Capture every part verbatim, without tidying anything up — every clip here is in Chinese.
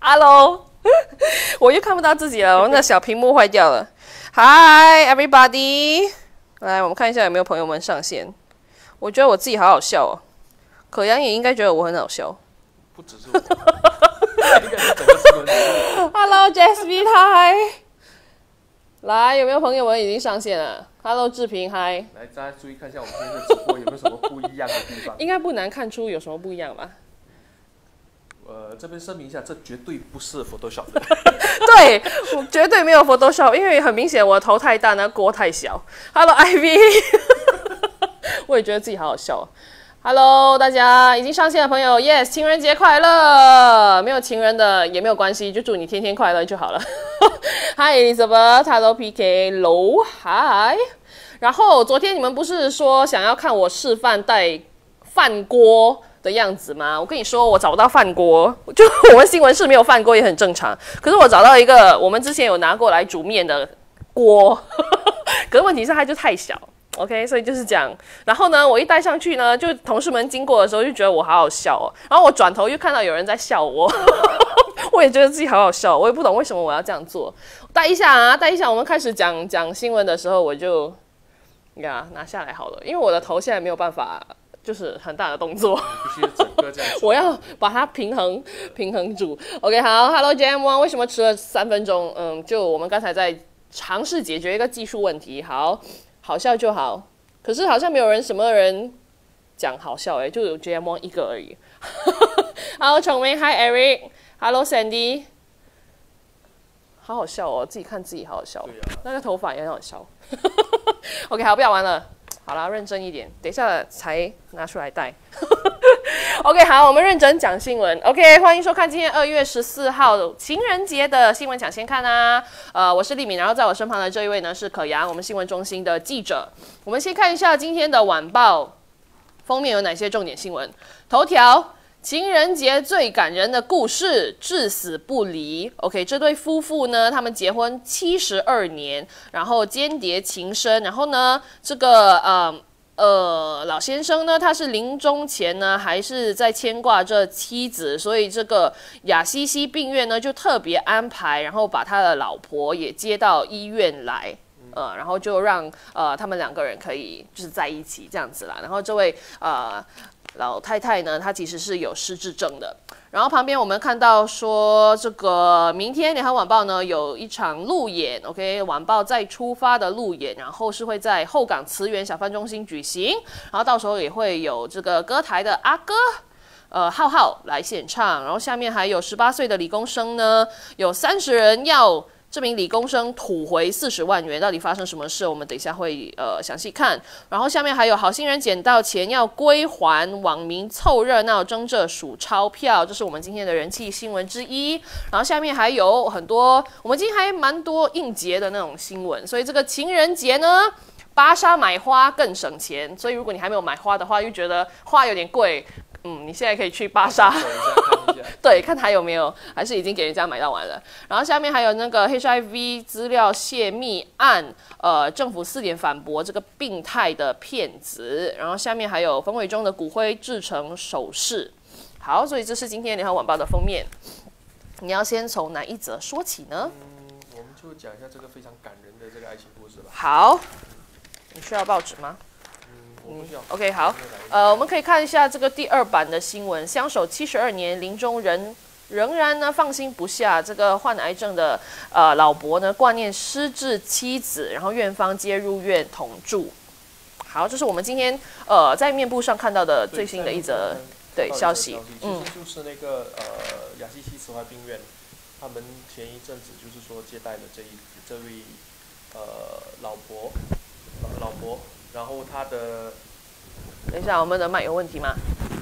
Hello， 我又看不到自己了，我那小屏幕坏掉了。Hi everybody， 来，我们看一下有没有朋友们上线。我觉得我自己好好笑哦，可阳也应该觉得我很好笑。 不只是我，应该是整个新闻。 Hello Jasmine Hi， 来，有没有朋友们已经上线了 ？Hello 志平 Hi， 来，大家注意看一下我们今天的直播有没有什么不一样的地方？ 应该不难看出有什么不一样吧？ 呃，这边声明一下，这绝对不是 Photoshop 的。 对，我绝对没有 Photoshop， 因为很明显我的头太大，那锅太小。Hello Ivy， 我也觉得自己好好笑、哦。Hello， 大家已经上线的朋友 ，Yes， 情人节快乐！没有情人的也没有关系，就祝你天天快乐就好了。Hi Elizabeth，Hello P K，Low Hi。然后昨天你们不是说想要看我示范带饭锅的样子吗？我跟你说，我找不到饭锅，就我们新闻室没有饭锅也很正常。可是我找到一个我们之前有拿过来煮面的锅，可是问题是它就太小。OK， 所以就是这样。然后呢，我一带上去呢，就同事们经过的时候就觉得我好好笑哦。然后我转头又看到有人在笑我，我也觉得自己好好笑。我也不懂为什么我要这样做。带一下啊，带一下。我们开始讲讲新闻的时候，我就呀拿下来好了，因为我的头现在没有办法，就是很大的动作。 必须整个这样。 我要把它平衡平衡住。OK， 好 ，Hello J M One， 为什么迟了三分钟？嗯，就我们刚才在尝试解决一个技术问题。好。好笑就好，可是好像没有人什么人讲好笑哎，就有 J M 一个而已。Hello 崇明 ，Hi Eric，Hello Sandy， 好好笑哦，自己看自己好好笑， 对啊、 那个头发也很好笑。OK， 好，不要玩了，好啦，认真一点，等一下才拿出来戴。OK， 好，我们认真讲新闻。OK， 欢迎收看今天二月十四号情人节的新闻抢先看啊。呃，我是丽敏，然后在我身旁的这一位呢是可阳，我们新闻中心的记者。我们先看一下今天的晚报封面有哪些重点新闻。头条：情人节最感人的故事，至死不离。OK， 这对夫妇呢，他们结婚七十二年，然后间谍情深，然后呢，这个呃。呃，老先生呢，他是临终前呢，还是在牵挂着妻子，所以这个雅西西病院呢，就特别安排，然后把他的老婆也接到医院来，呃，然后就让呃他们两个人可以就是在一起这样子啦。然后这位呃老太太呢，她其实是有失智症的。然后旁边我们看到说，这个明天联合晚报呢有一场路演 ，OK， 晚报再出发的路演，然后是会在后港慈园小贩中心举行，然后到时候也会有这个歌台的阿哥。呃，浩浩来献唱，然后下面还有十八岁的理工生呢，有三十人要这名理工生吐回四十万元，到底发生什么事？我们等一下会呃详细看。然后下面还有好心人捡到钱要归还，网民凑热闹争着数钞票，这是我们今天的人气新闻之一。然后下面还有很多，我们今天还蛮多应节的那种新闻，所以这个情人节呢，芭莎买花更省钱，所以如果你还没有买花的话，又觉得花有点贵。嗯，你现在可以去芭莎，对，看还有没有，还是已经给人家买到完了。然后下面还有那个 H I V 资料泄密案，呃，政府四点反驳这个病态的骗子。然后下面还有冯伟忠的骨灰制成首饰。好，所以这是今天联合晚报的封面。你要先从哪一则说起呢？ 嗯，我们就讲一下这个非常感人的这个爱情故事吧。 好，你需要报纸吗？ 嗯 ，OK， 好，呃，我们可以看一下这个第二版的新闻。相守七十二年，临终人仍然呢放心不下，这个患癌症的呃老伯呢挂念失智妻子，然后院方接入院同住。好，这是我们今天呃在面部上看到的最新的一则对消息。 嗯，其实就是那个呃雅西西慈怀病院，他们前一阵子就是说接待了这一这位呃老伯呃老伯。然后他的， 等一下，我们的麦有问题吗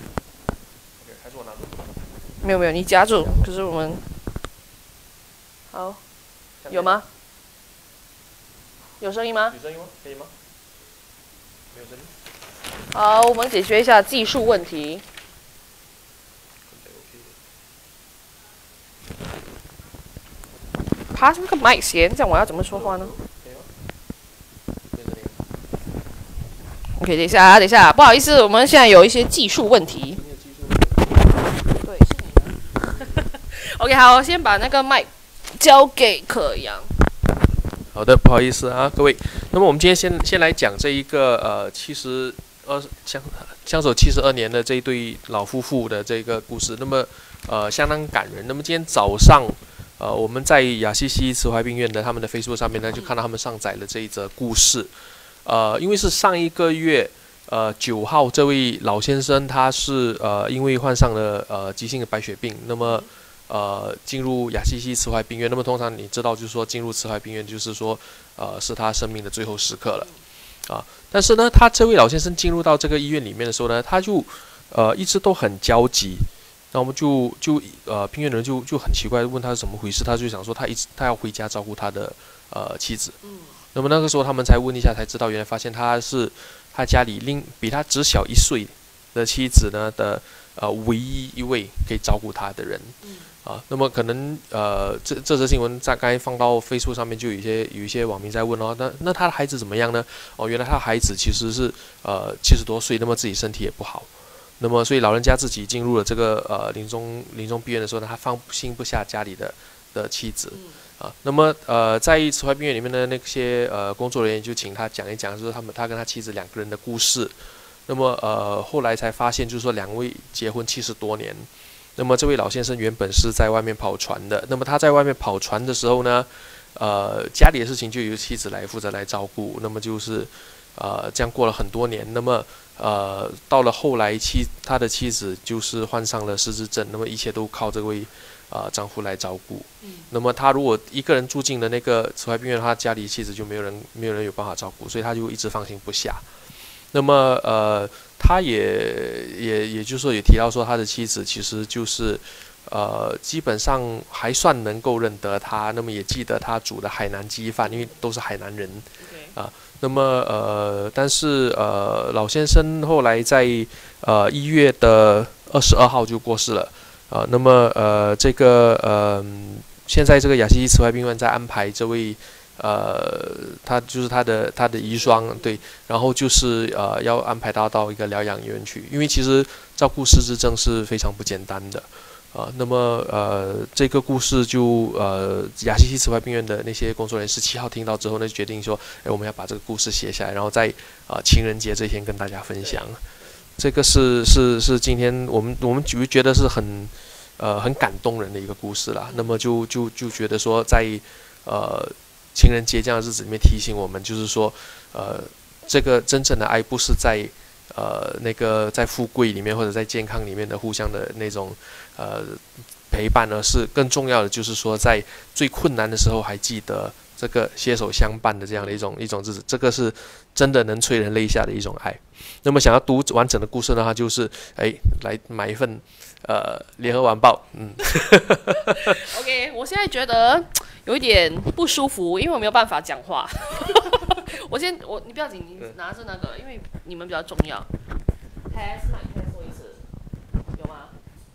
？OK， 还是我拿住？ 没有没有，你夹住。可是我们，好，有吗？有声音吗？ 有声音吗？可以吗？没有声音。 好，我们解决一下技术问题。爬什么个麦弦？这样我要怎么说话呢？ OK， 等一下啊，等一下，不好意思，我们现在有一些技术问题。对，是你的。 OK， 好，先把那个麦交给可阳。 好的，不好意思啊，各位。那么我们今天先先来讲这一个呃，七十二相相守七十二年的这一对老夫妇的这个故事。那么呃，相当感人。那么今天早上呃，我们在雅西西慈怀病院的他们的 Facebook 上面呢，就看到他们上载了这一则故事。呃，因为是上一个月呃九号，这位老先生他是呃因为患上了呃急性的白血病，那么。呃，进入雅西西慈怀病院。那么通常你知道，就是说进入慈怀病院，就是说，呃，是他生命的最后时刻了，啊。但是呢，他这位老先生进入到这个医院里面的时候呢，他就呃一直都很焦急。那我们就就呃，病院的人就就很奇怪，问他是怎么回事，他就想说他一直他要回家照顾他的呃妻子。嗯。那么那个时候他们才问一下，才知道原来发现他是他家里另比他只小一岁的妻子呢的呃唯一一位可以照顾他的人。嗯。啊，那么可能呃，这这则新闻在刚才放到 Facebook 上面，就有一些有一些网民在问哦，那那他的孩子怎么样呢？哦，原来他的孩子其实是呃七十多岁，那么自己身体也不好，那么所以老人家自己进入了这个呃临终临终病院的时候呢，他放心不下家里的的妻子啊，那么呃在慈怀病院里面的那些呃工作人员就请他讲一讲，就是他们他跟他妻子两个人的故事，那么呃后来才发现，就是说两位结婚七十多年。那么这位老先生原本是在外面跑船的，那么他在外面跑船的时候呢，呃，家里的事情就由妻子来负责来照顾，那么就是呃这样过了很多年，那么呃到了后来妻他的妻子就是患上了失智症，那么一切都靠这位呃丈夫来照顾。嗯。那么他如果一个人住进了那个慈怀病院，他家里妻子就没有人没有人有办法照顾，所以他就一直放心不下。那么呃。他也也也就是说也提到说，他的妻子其实就是呃基本上还算能够认得他，那么也记得他煮的海南鸡饭，因为都是海南人啊、呃。那么呃，但是呃老先生后来在呃一月的二十二号就过世了啊、呃。那么呃这个呃现在这个雅西西慈怀病院在安排这位。呃，他就是他的他的遗孀，对，然后就是呃要安排他到一个疗养院去，因为其实照顾失智症是非常不简单的啊、呃。那么呃这个故事就呃雅西西慈怀病院的那些工作人员十七号听到之后呢，就决定说，哎，我们要把这个故事写下来，然后在啊、呃、情人节这天跟大家分享。这个是是是今天我们我们就觉得是很呃很感动人的一个故事啦。那么就就就觉得说在呃。情人节这样的日子里面提醒我们，就是说，呃，这个真正的爱不是在呃那个在富贵里面或者在健康里面的互相的那种呃陪伴，而是更重要的就是说，在最困难的时候还记得这个携手相伴的这样的一种一种日子，这个是真的能催人泪下的一种爱。那么想要读完整的故事呢，就是哎来买一份呃联合晚报，嗯。 OK， 我现在觉得。有一点不舒服，因为我没有办法讲话。我先，我你不要紧，你拿着那个，因为你们比较重要。Test， 那你再说一次，有吗？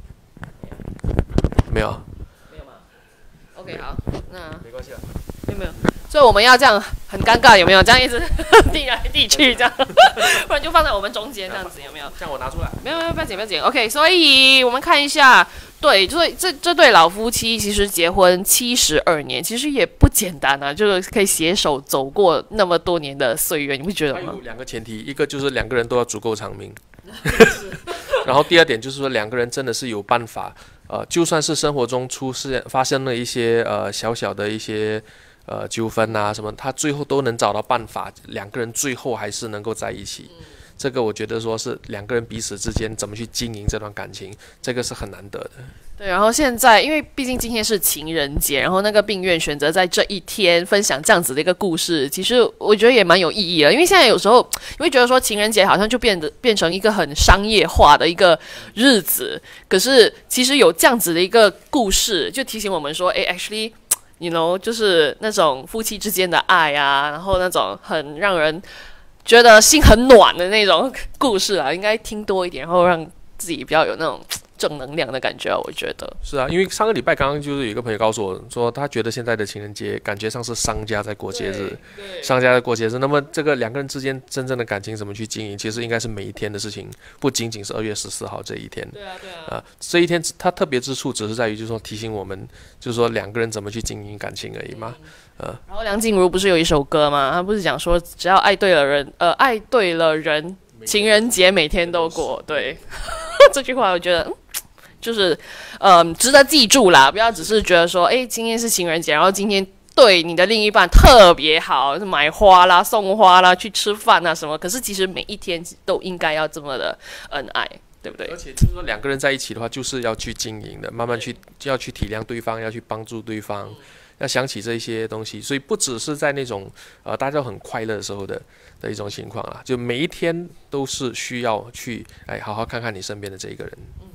没有。 没有吗 ？OK， 好，那没关系啊。 没有没有，所以我们要这样很尴尬，有没有？这样一直递来递去这样，不然就放在我们中间这样子，有没有？ 这样我拿出来。 没有没有，不要紧不要紧。OK， 所以我们看一下。对，就是这这对老夫妻其实结婚七十二年，其实也不简单啊，就是可以携手走过那么多年的岁月，你不觉得吗？ 有两个前提，一个就是两个人都要足够长命，然后第二点就是说两个人真的是有办法，呃，就算是生活中出现发生了一些呃小小的一些呃纠纷啊什么，他最后都能找到办法，两个人最后还是能够在一起。嗯这个我觉得说是两个人彼此之间怎么去经营这段感情，这个是很难得的。 对，然后现在因为毕竟今天是情人节，然后那个病院选择在这一天分享这样子的一个故事，其实我觉得也蛮有意义的。因为现在有时候你会觉得说情人节好像就变得变成一个很商业化的一个日子，可是其实有这样子的一个故事，就提醒我们说，哎 ，actually，you know， 就是那种夫妻之间的爱啊，然后那种很让人觉得心很暖的那种故事啊，应该听多一点，然后让自己比较有那种正能量的感觉啊，我觉得是啊，因为上个礼拜刚刚就是有一个朋友告诉我说，他觉得现在的情人节感觉上是商家在过节日，商家在过节日。那么这个两个人之间真正的感情怎么去经营，其实应该是每一天的事情，不仅仅是二月十四号这一天。 对啊，对啊。 呃，这一天它特别之处只是在于，就是说提醒我们，就是说两个人怎么去经营感情而已嘛。嗯、呃。 然后梁静茹不是有一首歌吗？她不是讲说，只要爱对了人，呃，爱对了人，情人节每天都过。对，这句话我觉得。嗯就是嗯，值得记住啦，不要只是觉得说，哎，今天是情人节，然后今天对你的另一半特别好，买花啦、送花啦、去吃饭啊什么。可是其实每一天都应该要这么的恩爱，对不对？ 而且就是说，两个人在一起的话，就是要去经营的，慢慢去要去体谅对方，要去帮助对方，要想起这些东西。所以不只是在那种呃大家都很快乐的时候的的一种情况啦，就每一天都是需要去哎好好看看你身边的这一个人。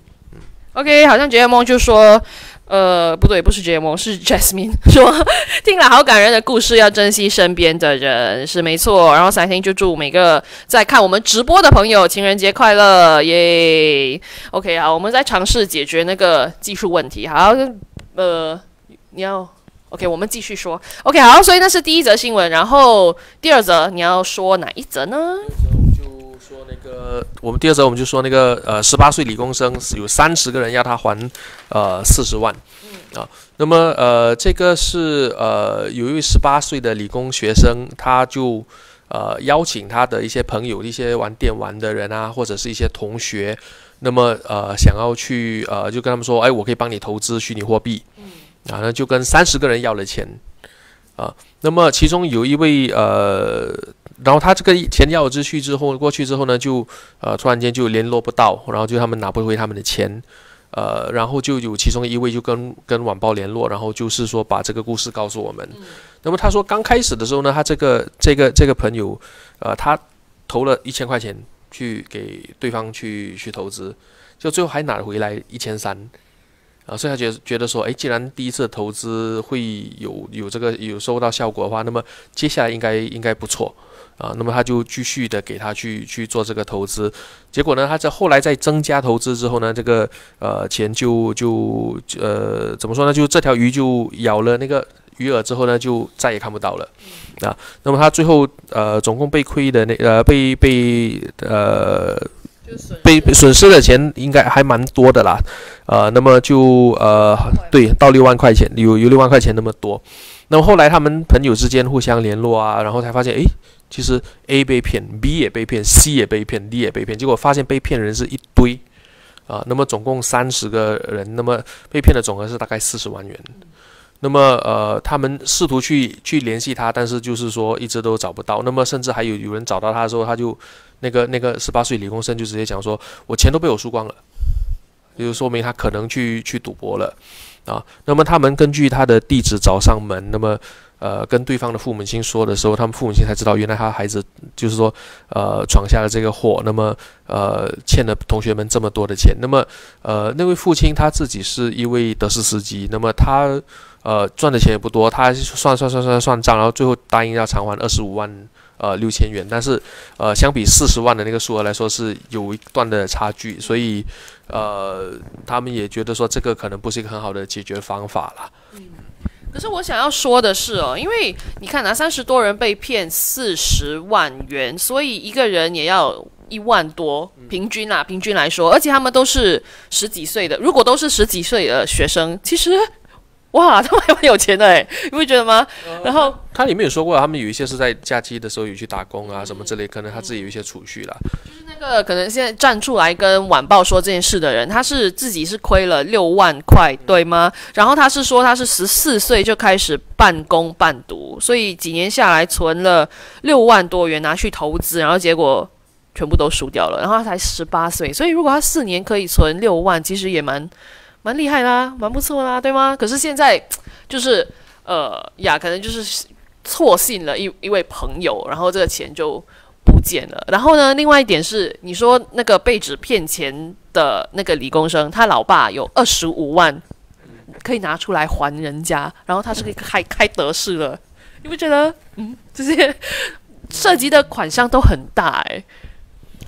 OK， 好像杰梦就说，呃，不对，不是杰梦，是 Jasmine 说，听了好感人的故事，要珍惜身边的人，是没错。然后闪星就祝每个在看我们直播的朋友情人节快乐，耶 ！OK， 好，我们再尝试解决那个技术问题。好，呃，你要 OK， 我们继续说。OK， 好，所以那是第一则新闻，然后第二则你要说哪一则呢？ 说那个，我们第二则我们就说那个呃，十八岁理工生有三十个人要他还呃四十万，啊，那么呃这个是呃有一位十八岁的理工学生，他就呃邀请他的一些朋友、一些玩电玩的人啊，或者是一些同学，那么呃想要去呃就跟他们说，哎，我可以帮你投资虚拟货币，啊，那就跟三十个人要了钱，啊，那么其中有一位呃。然后他这个钱要之去之后，过去之后呢，就呃突然间就联络不到，然后就他们拿不回他们的钱，呃，然后就有其中一位就跟跟晚报联络，然后就是说把这个故事告诉我们。嗯、那么他说刚开始的时候呢，他这个这个这个朋友，呃，他投了一千块钱去给对方去去投资，就最后还拿回来一千三。啊，所以他觉得觉得说，哎，既然第一次投资会有有这个有收到效果的话，那么接下来应该应该不错啊。那么他就继续的给他去去做这个投资，结果呢，他在后来在增加投资之后呢，这个呃钱就就呃怎么说呢？就这条鱼就咬了那个鱼饵之后呢，就再也看不到了啊。那么他最后呃总共被亏的那呃被被呃。被损失的钱应该还蛮多的啦，呃，那么就呃对到六万块钱，有有六万块钱那么多。那么后来他们朋友之间互相联络啊，然后才发现，诶，其实 A 被骗 ，B 也被骗 ，C 也被骗 ，D 也被骗，结果发现被骗的人是一堆啊、呃。那么总共三十个人，那么被骗的总额是大概四十万元。那么呃，他们试图去去联系他，但是就是说一直都找不到。那么甚至还有有人找到他的时候，他就那个那个十八岁理工生就直接讲说，我钱都被我输光了，就是说明他可能去去赌博了啊。那么他们根据他的地址找上门，那么呃跟对方的父母亲说的时候，他们父母亲才知道原来他孩子就是说呃闯下了这个祸，那么呃欠了同学们这么多的钱。那么呃那位父亲他自己是一位德士司机，那么他。呃，赚的钱也不多，他算算算算算账，然后最后答应要偿还二十五万呃六千元，但是呃相比四十万的那个数额来说是有一段的差距，所以呃他们也觉得说这个可能不是一个很好的解决方法啦。 嗯，可是我想要说的是哦，因为你看啊，三十多人被骗四十万元，所以一个人也要一万多，平均啦，平均来说，而且他们都是十几岁的，如果都是十几岁的学生，其实。哇，他们还蛮有钱的哎，你不觉得吗？呃、然后他里面有说过，他们有一些是在假期的时候有去打工啊，什么之类，可能他自己有一些储蓄啦。 就是那个可能现在站出来跟晚报说这件事的人，他是自己是亏了六万块，对吗？然后他是说他是十四岁就开始半工半读，所以几年下来存了六万多元拿去投资，然后结果全部都输掉了。然后他才十八岁，所以如果他四年可以存六万，其实也蛮。蛮厉害啦，蛮不错啦，对吗？可是现在就是呃呀，可能就是错信了一一位朋友，然后这个钱就不见了。然后呢，另外一点是，你说那个被指骗钱的那个理工生，他老爸有二十五万可以拿出来还人家，然后他是可以开开德士了，你不觉得？嗯，这些涉及的款项都很大哎、欸。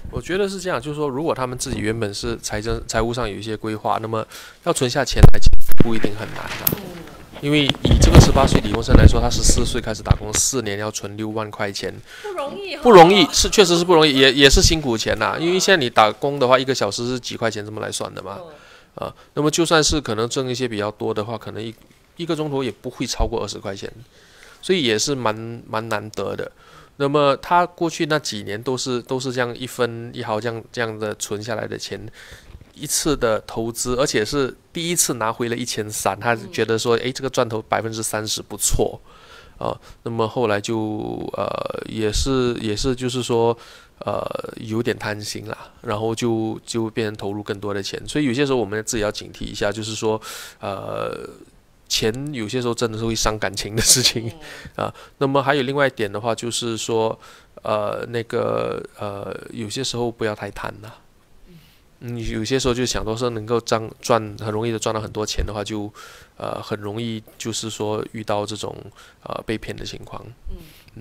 我觉得是这样，就是说，如果他们自己原本是财政财务上有一些规划，那么要存下钱来，不一定很难的、啊。因为以这个十八岁理工生来说，他十四岁开始打工，四年要存六万块钱， 不容易， 不容易，是确实是不容易，也也是辛苦钱呐、啊。因为现在你打工的话，一个小时是几块钱这么来算的嘛，啊，那么就算是可能挣一些比较多的话，可能一一个钟头也不会超过二十块钱，所以也是蛮蛮难得的。那么他过去那几年都是都是这样一分一毫这样这样的存下来的钱，一次的投资，而且是第一次拿回了一千三，他觉得说，哎，这个赚头百分之三十不错，啊、呃，那么后来就呃也是也是就是说呃有点贪心啦，然后就就变成投入更多的钱，所以有些时候我们自己要警惕一下，就是说呃。钱有些时候真的是会伤感情的事情啊。那么还有另外一点的话，就是说，呃，那个呃，有些时候不要太贪了。嗯，有些时候就想到说能够赚赚很容易的赚到很多钱的话，就呃很容易就是说遇到这种呃被骗的情况。嗯嗯。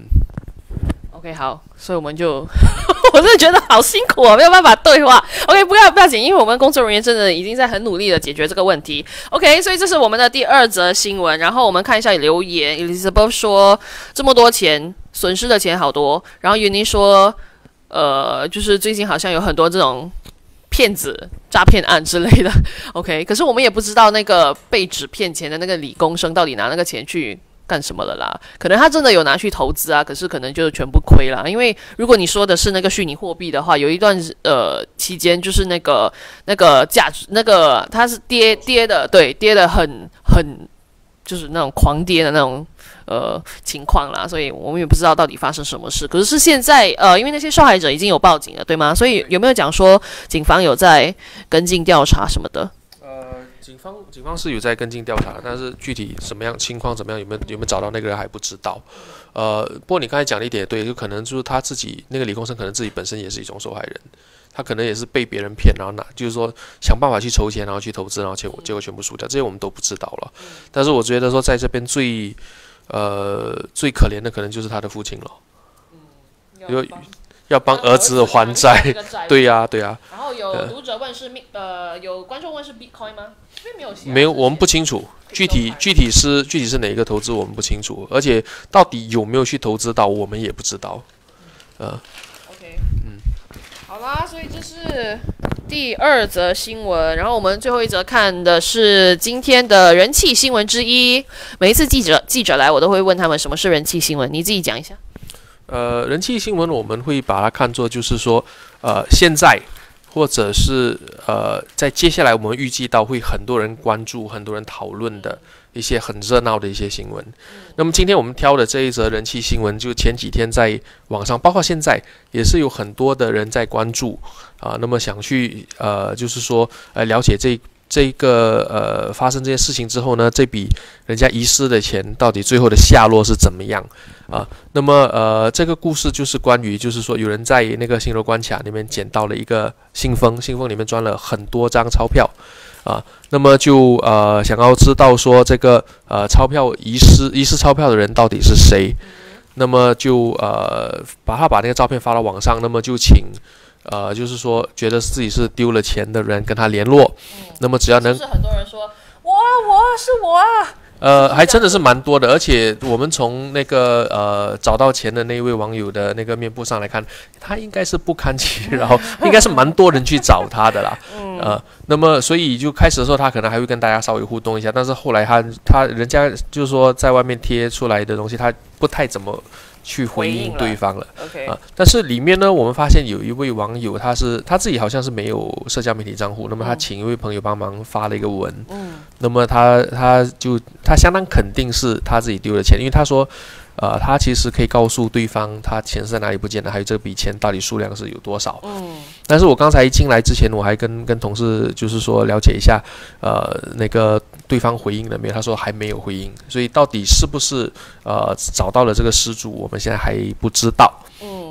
OK， 好，所以我们就，我真的觉得好辛苦啊，没有办法对话。OK， 不要不要紧，因为我们工作人员真的已经在很努力的解决这个问题。OK， 所以这是我们的第二则新闻。然后我们看一下留言 ，Elizabeth 说这么多钱，损失的钱好多。然后 Uni 说，呃，就是最近好像有很多这种骗子、诈骗案之类的。OK， 可是我们也不知道那个被指骗钱的那个理工生到底拿那个钱去干什么了啦？可能他真的有拿去投资啊，可是可能就全部亏了。因为如果你说的是那个虚拟货币的话，有一段呃期间就是那个那个价值那个它是跌跌的，对，跌的很很就是那种狂跌的那种呃情况啦，所以我们也不知道到底发生什么事。可是是现在呃，因为那些受害者已经有报警了，对吗？所以有没有讲说警方有在跟进调查什么的？ 警方警方是有在跟进调查，但是具体什么样情况怎么样，有没有有没有找到那个人还不知道。呃，不过你刚才讲的一点也对，就可能就是他自己那个理工生可能自己本身也是一种受害人，他可能也是被别人骗，然后拿就是说想办法去筹钱，然后去投资，然后结果结果全部输掉，这些我们都不知道了。但是我觉得说在这边最呃最可怜的可能就是他的父亲了，因为要帮儿子还债，对呀、啊、对呀、啊。 然后有读者问是呃有观众问是 Bitcoin 吗？因为没有写、啊， 没有，我们不清楚具体具体是具体是哪一个投资我们不清楚，而且到底有没有去投资到我们也不知道。呃 ，OK， 嗯，好啦，所以这是第二则新闻，然后我们最后一则看的是今天的人气新闻之一。每一次记者记者来，我都会问他们什么是人气新闻，你自己讲一下。 呃，人气新闻我们会把它看作就是说，呃，现在或者是呃，在接下来我们预计到会很多人关注、很多人讨论的一些很热闹的一些新闻。那么今天我们挑的这一则人气新闻，就前几天在网上，包括现在也是有很多的人在关注啊、呃。那么想去呃，就是说呃，了解这。这个呃发生这件事情之后呢，这笔人家遗失的钱到底最后的下落是怎么样啊？那么呃这个故事就是关于就是说有人在那个新罗关卡里面捡到了一个信封，信封里面装了很多张钞票啊，那么就呃想要知道说这个呃钞票遗失遗失钞票的人到底是谁，那么就呃把他把那个照片发到网上，那么就请。呃，就是说，觉得自己是丢了钱的人跟他联络，嗯、那么只要能， 是很多人说，我啊，我啊，是我啊。 呃，还真的是蛮多的，而且我们从那个呃找到钱的那位网友的那个面部上来看，他应该是不堪其扰，应该是蛮多人去找他的啦。嗯、呃，那么所以就开始的时候，他可能还会跟大家稍微互动一下，但是后来他他人家就是说在外面贴出来的东西，他不太怎么。去回应对方了，了 okay. 啊，但是里面呢，我们发现有一位网友，他是他自己好像是没有社交媒体账户，那么他请一位朋友帮忙发了一个文，嗯，那么他他就他相当肯定是他自己丢了钱，因为他说，呃，他其实可以告诉对方他钱是在哪里不见的，还有这笔钱到底数量是有多少，嗯，但是我刚才一进来之前，我还跟跟同事就是说了解一下，呃，那个对方回应了没有？他说还没有回应，所以到底是不是呃找到了这个失主，我们现在还不知道。 嗯，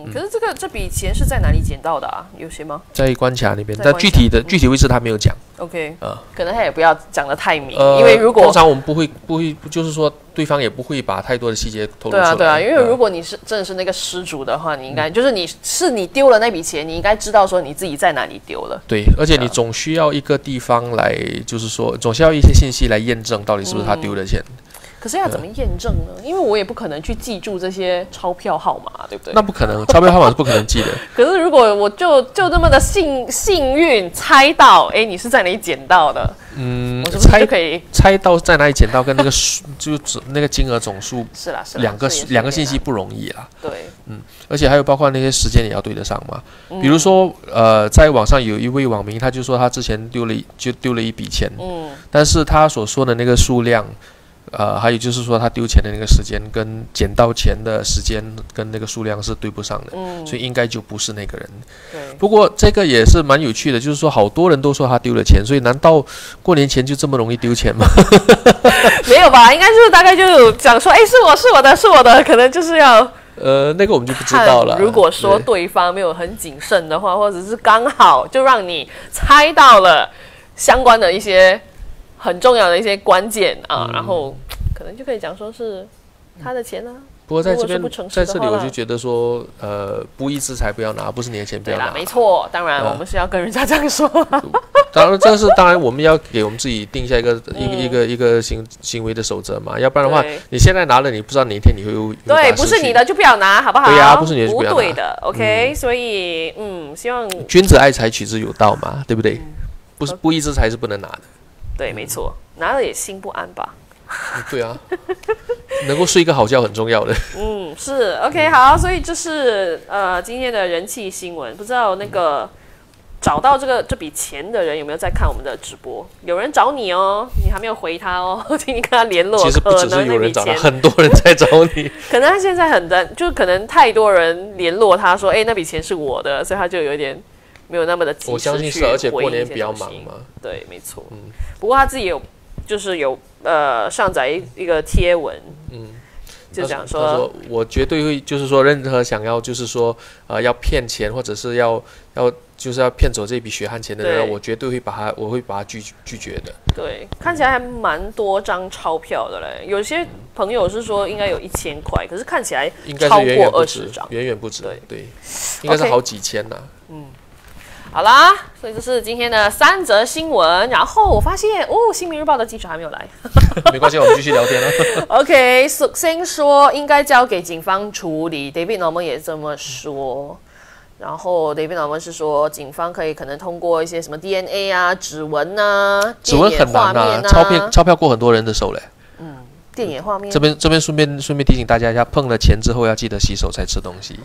嗯，可是这个这笔钱是在哪里捡到的啊？有些吗？ 在关卡那边， 在关卡但具体的、 嗯具体位置他没有讲。 OK， 啊， 可能他也不要讲得太明， 呃， 因为如果通常我们不会不会，就是说对方也不会把太多的细节透露出来。 对啊对啊，因为呃如果你是真的是那个失主的话，你应该、嗯、就是你是你丢了那笔钱，你应该知道说你自己在哪里丢了。 对，而且你总需要一个地方来，就是说总需要一些信息来验证到底是不是他丢的钱。嗯， 可是要怎么验证呢？因为我也不可能去记住这些钞票号码，对不对？ 那不可能，钞票号码是不可能记的。 可是如果我就就这么的幸幸运猜到，哎，你是在哪里捡到的？嗯，我是不是就可以猜到在哪里捡到，跟那个数就那个金额总数是啦是啦， 两个两个信息不容易啦。 对， 嗯，而且还有包括那些时间也要对得上嘛。嗯、比如说，呃，在网上有一位网民，他就说他之前丢了就丢了一笔钱，嗯，但是他所说的那个数量。呃，还有就是说，他丢钱的那个时间跟捡到钱的时间跟那个数量是对不上的，嗯，所以应该就不是那个人。对。不过这个也是蛮有趣的，就是说好多人都说他丢了钱，所以难道过年前就这么容易丢钱吗？ 没有吧，应该就是大概就讲说，哎，是我是我的是我的，可能就是要呃，那个我们就不知道了。 如果说对方没有很谨慎的话，或者是刚好就让你猜到了相关的一些。很重要的一些关键啊，嗯、然后可能就可以讲说是他的钱啊。 不过在这边，在这里我就觉得说，呃，不义之财不要拿，不是你的钱不要拿。 对啦，没错，当然我们是要跟人家这样说。 当然，这是当然，我们要给我们自己定下一个、嗯、一个一个一个行行为的守则嘛，要不然的话，你现在拿了，你不知道哪一天你会有。 对，不是你的就不要拿，好不好？ 对呀，不是你的就不要拿。 不对的 ，OK，、嗯、所以嗯，希望君子爱财，取之有道嘛，对不对？嗯、不是不义之财是不能拿的。 对，没错，拿了也心不安吧？ 嗯、对啊，能够睡一个好觉很重要的。 嗯，是 OK， 好，所以这是呃今天的人气新闻。不知道那个找到这个这笔钱的人有没有在看我们的直播？有人找你哦，你还没有回他哦，请你跟他联络。 其实不只是有人找他，很多人在找你。 可能他现在很的，就可能太多人联络他说，哎，那笔钱是我的，所以他就有一点。没有那么的及时去回应一些东西。我相信是， 而且过年比较忙嘛。 对，没错。嗯，不过他自己有，就是有呃上载一个贴文，嗯，就讲说， 他说我绝对会，就是说任何想要就是说呃要骗钱或者是要要就是要骗走这笔血汗钱的人，我绝对会把他，我会把他拒拒绝的。 对，看起来还蛮多张钞票的嘞。有些朋友是说应该有一千块，可是看起来超过二十张， 远远不止。对对，应该是好几千呐、啊。嗯。 好啦，所以这是今天的三则新闻。然后我发现哦，《新民日报》的记者还没有来， 没关系，我们继续聊天了。 OK， 先说应该交给警方处理 ，David Norman 也这么说。然后 David Norman 是说，警方可以可能通过一些什么 D N A 啊、指纹啊、 指纹很难啊，钞票钞票过很多人的手嘞。 嗯。电影画面， 这边这边顺便顺便提醒大家一下，碰了钱之后要记得洗手才吃东西。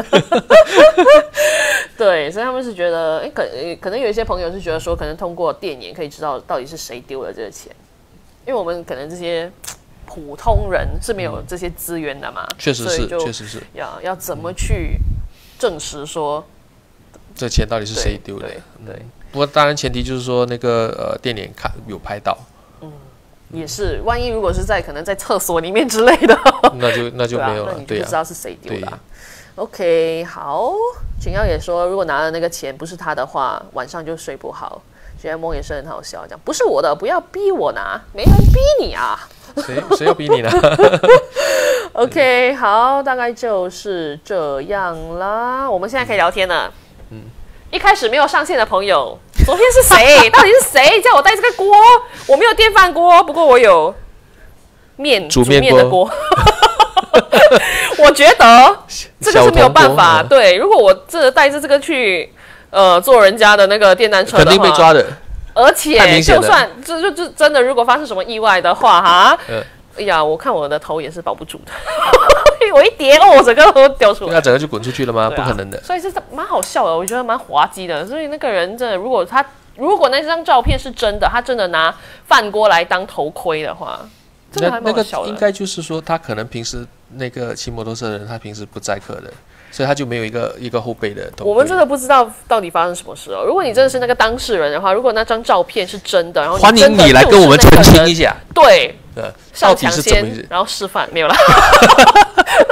对，所以他们是觉得，哎，可可能有一些朋友是觉得说，可能通过电影可以知道到底是谁丢了这个钱，因为我们可能这些普通人是没有这些资源的嘛。 确、嗯、实是，确实是。 要要怎么去证实说、 嗯、这钱到底是谁丢的？对。对对嗯、不过当然前提就是说那个呃电影看有拍到。嗯。 也是，万一如果是在可能在厕所里面之类的， 那就那就没有了， 对啊，那你就不知道是谁丢的、啊。OK， 好，群耀也说，如果拿了那个钱不是他的话，晚上就睡不好。徐爱梦也是很好笑，讲不是我的，不要逼我拿，没人逼你啊。 谁谁要逼你呢 ？OK， 好，大概就是这样啦。我们现在可以聊天了。嗯。一开始没有上线的朋友，昨天是谁？到底是谁叫我带这个锅？我没有电饭锅，不过我有面煮面的锅。我觉得这个是没有办法。对，如果我这带着这个去呃坐人家的那个电单车的话， 肯定被抓的。 而且就算这就就真的，如果发生什么意外的话，哈，嗯、哎呀，我看我的头也是保不住的。我一跌哦，我整个都掉出来， 那整个就滚出去了吗？啊、不可能的。 所以是蛮好笑的，我觉得蛮滑稽的。所以那个人真的，如果他如果那张照片是真的，他真的拿饭锅来当头盔的话，真的还蛮好笑的。 那个应该就是说，他可能平时那个骑摩托车的人，他平时不载客的，所以他就没有一个一个后备的。 我们真的不知道到底发生什么事哦。如果你真的是那个当事人的话，如果那张照片是真的，然后你欢迎你来跟我们澄清一下。 对。上抢先，然后示范没有啦。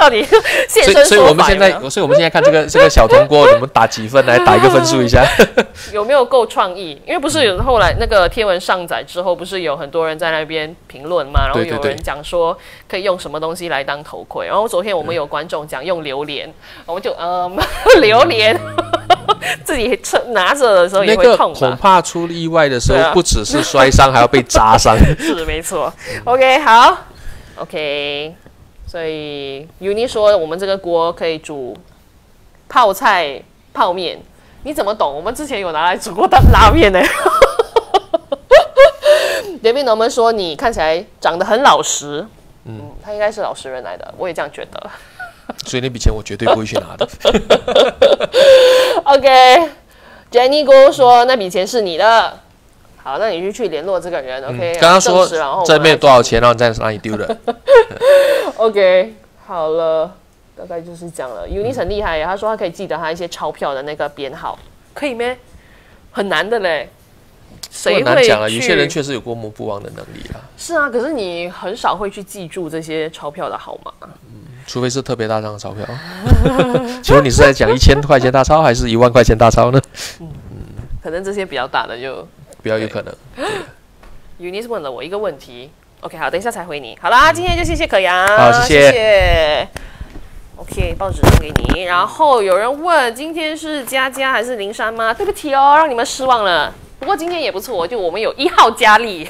到底现身说法有没有？ 所以，所以我们现在，所以我们现在看这个这个小铜锅，我们打几分来打一个分数一下， 有没有够创意？因为不是有后来那个贴文上载之后，不是有很多人在那边评论嘛，然后有人讲说可以用什么东西来当头盔，然后昨天我们有观众讲用榴莲，我们就嗯，榴莲。自己拿着的时候也会痛吧？ 那个恐怕出意外的时候，不只是摔伤，还要被扎伤。 是没错。OK， 好 ，OK。所以 Uni 说我们这个锅可以煮泡菜、泡面，你怎么懂？我们之前有拿来煮过拉面呢。David 我们说你看起来长得很老实，嗯，他应该是老实人来的，我也这样觉得。 所以那笔钱我绝对不会去拿的。 OK，Jenny 哥说那笔钱是你的。好，那你就去联络这个人。OK， 刚刚说这边多少钱，然后在哪里丢的。 OK， 好了，大概就是这样了。Uni 很厉害耶，他说他可以记得他一些钞票的那个编号，可以咩？很难的嘞。谁会难讲了？有些人确实有过目不忘的能力啦。 是啊，可是你很少会去记住这些钞票的号码。 除非是特别大张的钞票。请问你是在讲一千块钱大钞，还是一万块钱大钞呢？ 嗯，可能这些比较大的就比较有可能。 Eunice 问了我一个问题 ，OK， 好，等一下才回你。好啦，今天就谢谢可阳， 好，谢谢。 谢谢 OK， 报纸送给你。然后有人问，今天是佳佳还是林珊吗？对不起哦，让你们失望了。不过今天也不错，就我们有一号佳丽，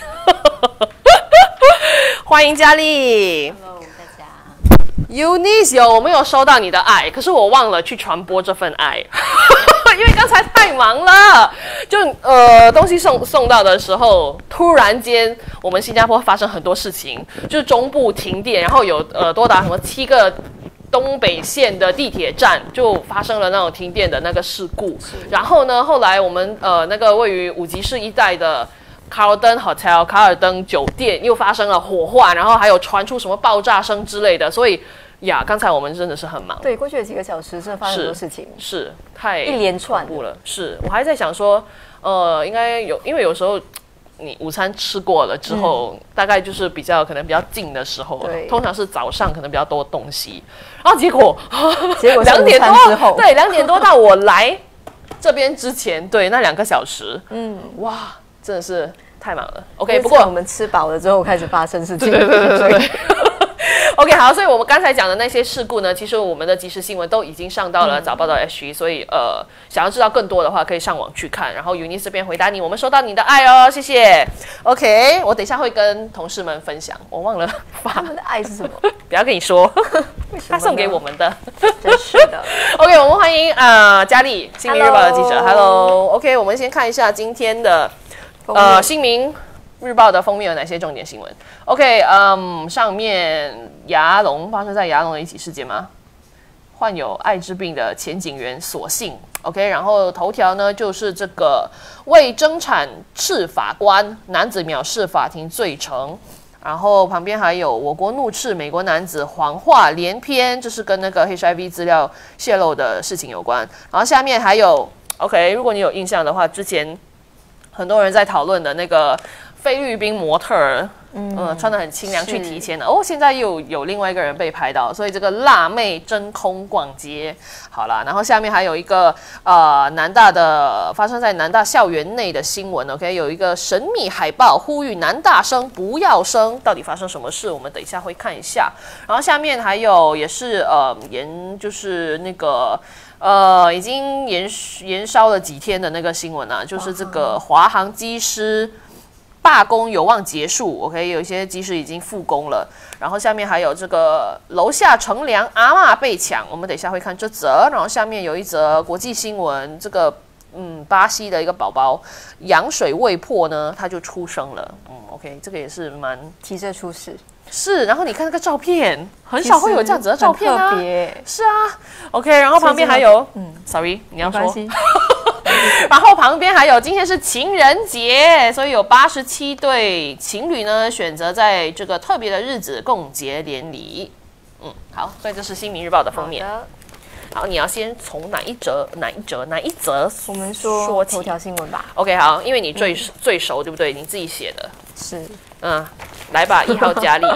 欢迎佳丽。Eunice 有，我没有收到你的爱，可是我忘了去传播这份爱，因为刚才太忙了。就呃，东西送送到的时候，突然间我们新加坡发生很多事情，就是中部停电，然后有呃多达什么七个东北线的地铁站就发生了那种停电的那个事故。然后呢，后来我们呃那个位于五级市一带的卡尔登 Hotel 卡尔登酒店又发生了火化，然后还有传出什么爆炸声之类的，所以呀，刚才我们真的是很忙。 对，过去的几个小时真的发生很多事情， 是, 是太一连串恐怖了。是我还在想说，呃，应该有，因为有时候你午餐吃过了之后，嗯、大概就是比较可能比较近的时候，通常是早上可能比较多东西，然后结果结果两点多之后， 对，两点多到我来这边之前，对，那两个小时，嗯，哇，真的是太忙了。OK， 不过我们吃饱了之后开始发生事情， 对对对对对。OK， 好，所以我们刚才讲的那些事故呢，其实我们的即时新闻都已经上到了早报的 H G，、嗯、所以呃，想要知道更多的话，可以上网去看。然后 Eunice 这边回答你，我们收到你的爱哦，谢谢。OK， 我等一下会跟同事们分享，我忘了发他们的爱是什么， 不要跟你说，他送给我们的， 真是的。 OK， 我们欢迎呃佳丽，新民日报的记者 ，Hello。OK， 我们先看一下今天的呃新民日报的封面有哪些重点新闻 ？OK， 嗯，上面牙龙发生在牙龙的一起事件吗？患有艾滋病的前警员所幸 OK， 然后头条呢就是这个为争产斥法官，男子藐视法庭罪成。然后旁边还有我国怒斥美国男子谎话连篇，这是跟那个 H I V 资料泄露的事情有关。然后下面还有 OK， 如果你有印象的话，之前很多人在讨论的那个菲律宾模特儿，嗯、呃，穿得很清凉去提前的哦，现在又有另外一个人被拍到，所以这个辣妹真空逛街，好啦，然后下面还有一个呃南大的发生在南大校园内的新闻 ，OK， 有一个神秘海报呼吁南大生不要生，到底发生什么事？我们等一下会看一下。然后下面还有也是呃延就是那个。呃，已经延延烧了几天的那个新闻啊，就是这个华航机师罢工有望结束 ，OK， 有一些机师已经复工了。然后下面还有这个楼下乘凉阿嬷被抢，我们等一下会看这则。然后下面有一则国际新闻，这个嗯巴西的一个宝宝羊水未破呢，他就出生了。嗯 ，OK， 这个也是蛮急着出事。 是，然后你看那个照片，很少会有这样子的照片啊。是啊 ，OK， 然后旁边还有，嗯 ，sorry， 你要说。然后旁边还有，今天是情人节，所以有八十七对情侣呢选择在这个特别的日子共结连理。嗯，好，所以这是《新民日报》的封面。好，好，你要先从哪一则、哪一则、哪一则？ 我们说说头条新闻吧。 OK， 好，因为你最、嗯、最熟，对不对？你自己写的。 是。 嗯，来吧，一号佳丽。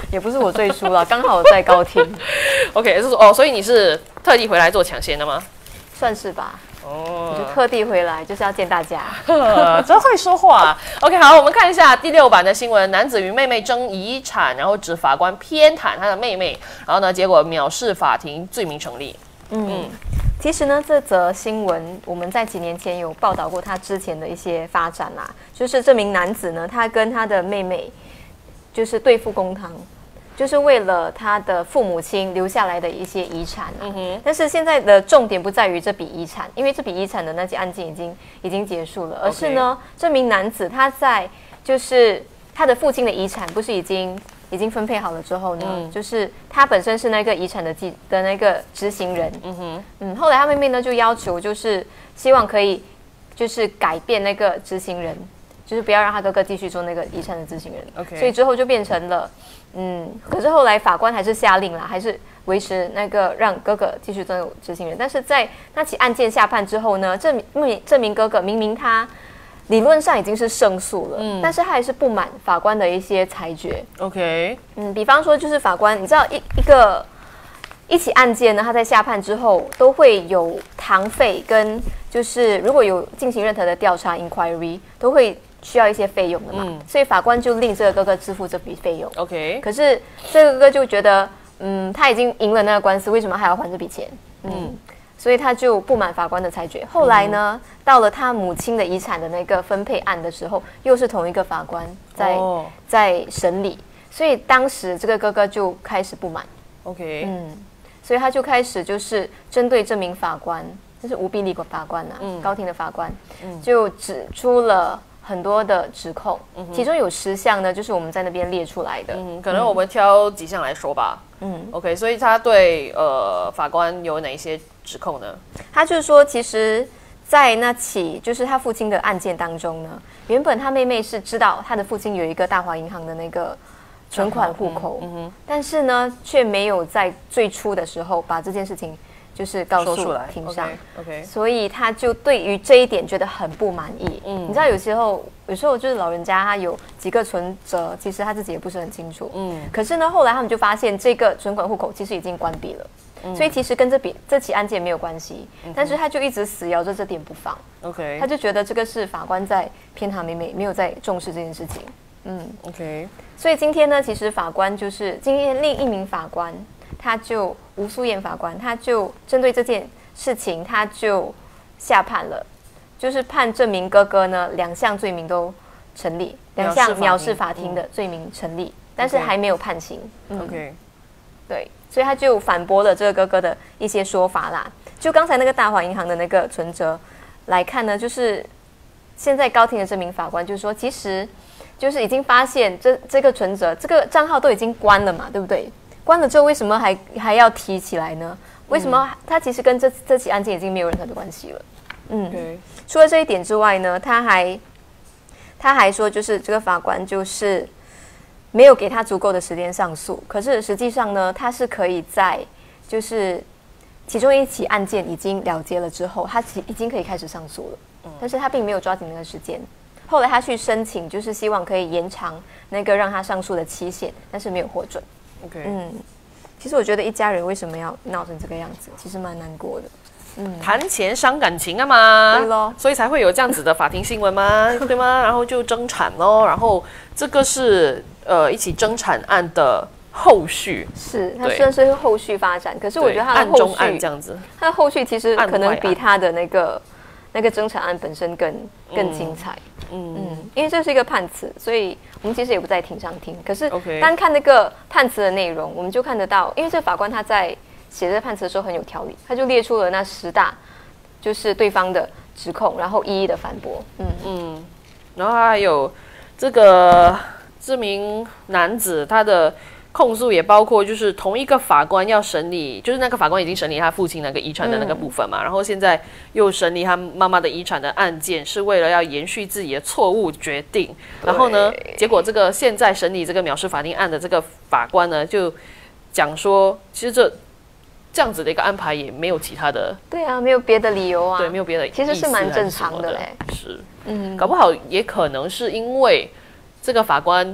也不是我最输了，刚好在高庭。 OK， 是哦，所以你是特地回来做抢先的吗？ 算是吧。 哦， 我就特地回来就是要见大家。 真会说话、啊。OK， 好，我们看一下第六版的新闻：男子与妹妹争遗产，然后指法官偏袒他的妹妹，然后呢，结果藐视法庭，罪名成立。 嗯。嗯其实呢，这则新闻我们在几年前有报道过他之前的一些发展啦、啊，就是这名男子呢，他跟他的妹妹就是对簿公堂，就是为了他的父母亲留下来的一些遗产、啊。嗯哼。但是现在的重点不在于这笔遗产，因为这笔遗产的那些案件已经已经结束了，而是呢， Okay. 这名男子他在就是他的父亲的遗产不是已经。已经分配好了之后呢，嗯、就是他本身是那个遗产的记的那个执行人，嗯哼，嗯，后来他妹妹呢就要求，就是希望可以，就是改变那个执行人，就是不要让他哥哥继续做那个遗产的执行人。OK， 所以之后就变成了，嗯，可是后来法官还是下令啦，还是维持那个让哥哥继续做执行人。但是在那起案件下判之后呢，这名这名哥哥明明他。理论上已经是胜诉了，嗯，但是他还是不满法官的一些裁决。 OK， 嗯，比方说就是法官，你知道一一个一起案件呢，他在下判之后都会有堂费跟就是如果有进行任何的调查 inquiry， 都会需要一些费用的嘛，嗯，所以法官就令这个哥哥支付这笔费用。OK， 可是这个哥哥就觉得，嗯，他已经赢了那个官司，为什么还要还这笔钱？嗯。嗯所以他就不满法官的裁决。后来呢，嗯、到了他母亲的遗产的那个分配案的时候，又是同一个法官在、哦、在审理，所以当时这个哥哥就开始不满。OK， 嗯，所以他就开始就是针对这名法官，就是吴碧丽法官啊，嗯、高庭的法官，嗯、就指出了很多的指控，嗯、其中有十项呢，就是我们在那边列出来的。 嗯，可能我们挑几项来说吧。嗯 ，OK， 所以他对呃法官有哪一些指控呢？ 他就是说，其实，在那起就是他父亲的案件当中呢，原本他妹妹是知道他的父亲有一个大华银行的那个存款户口，嗯嗯、但是呢，却没有在最初的时候把这件事情就是告诉庭上 ，OK， 所以他就对于这一点觉得很不满意。嗯，你知道有时候有时候就是老人家他有几个存折，其实他自己也不是很清楚。嗯，可是呢，后来他们就发现这个存款户口其实已经关闭了。嗯、所以其实跟这笔这起案件没有关系，嗯、但是他就一直死咬着这点不放。OK， 他就觉得这个是法官在偏袒妹妹，没有在重视这件事情。嗯 ，OK。 所以今天呢，其实法官就是今天另一名法官，他就吴素燕法官，他就针对这件事情，他就下判了，就是判这名哥哥呢两项罪名都成立，两项藐视法庭的罪名成立，嗯、但是还没有判刑。嗯、OK， 对。所以他就反驳了这个哥哥的一些说法啦。就刚才那个大华银行的那个存折来看呢，就是现在高庭的这名法官就是说，其实就是已经发现这这个存折这个账号都已经关了嘛，对不对？关了之后为什么还还要提起来呢？为什么他其实跟这这起案件已经没有任何的关系了？嗯， okay. 除了这一点之外呢，他还他还说，就是这个法官就是没有给他足够的时间上诉，可是实际上呢，他是可以在就是其中一起案件已经了结了之后，他已经可以开始上诉了，嗯、但是他并没有抓紧那个时间。后来他去申请，就是希望可以延长那个让他上诉的期限，但是没有获准。 OK， 嗯，其实我觉得一家人为什么要闹成这个样子，其实蛮难过的。 嗯，谈钱伤感情啊嘛， 对咯， 所以才会有这样子的法庭新闻嘛，对吗？然后就争产咯，然后这个是呃一起争产案的后续， 是它虽然是后续发展，可是我觉得它的后续案中案这样子， 它的后续其实可能比它的那个那个争产案本身更更精彩。嗯嗯，因为这是一个判词，所以我们其实也不在庭上听，可是单看那个判词的内容，我们就看得到，因为这个法官他在写这个判词的时候很有条理，他就列出了那十大就是对方的指控，然后一一的反驳。嗯嗯，然后还有这个这名男子他的控诉也包括，就是同一个法官要审理，就是那个法官已经审理他父亲那个遗产的那个部分嘛，嗯、然后现在又审理他妈妈的遗产的案件，是为了要延续自己的错误决定。然后呢，结果这个现在审理这个藐视法庭案的这个法官呢，就讲说，其实这这样子的一个安排也没有其他的， 对啊，没有别的理由啊， 对，没有别的， 其实是蛮正常的嘞， 是，嗯，搞不好也可能是因为这个法官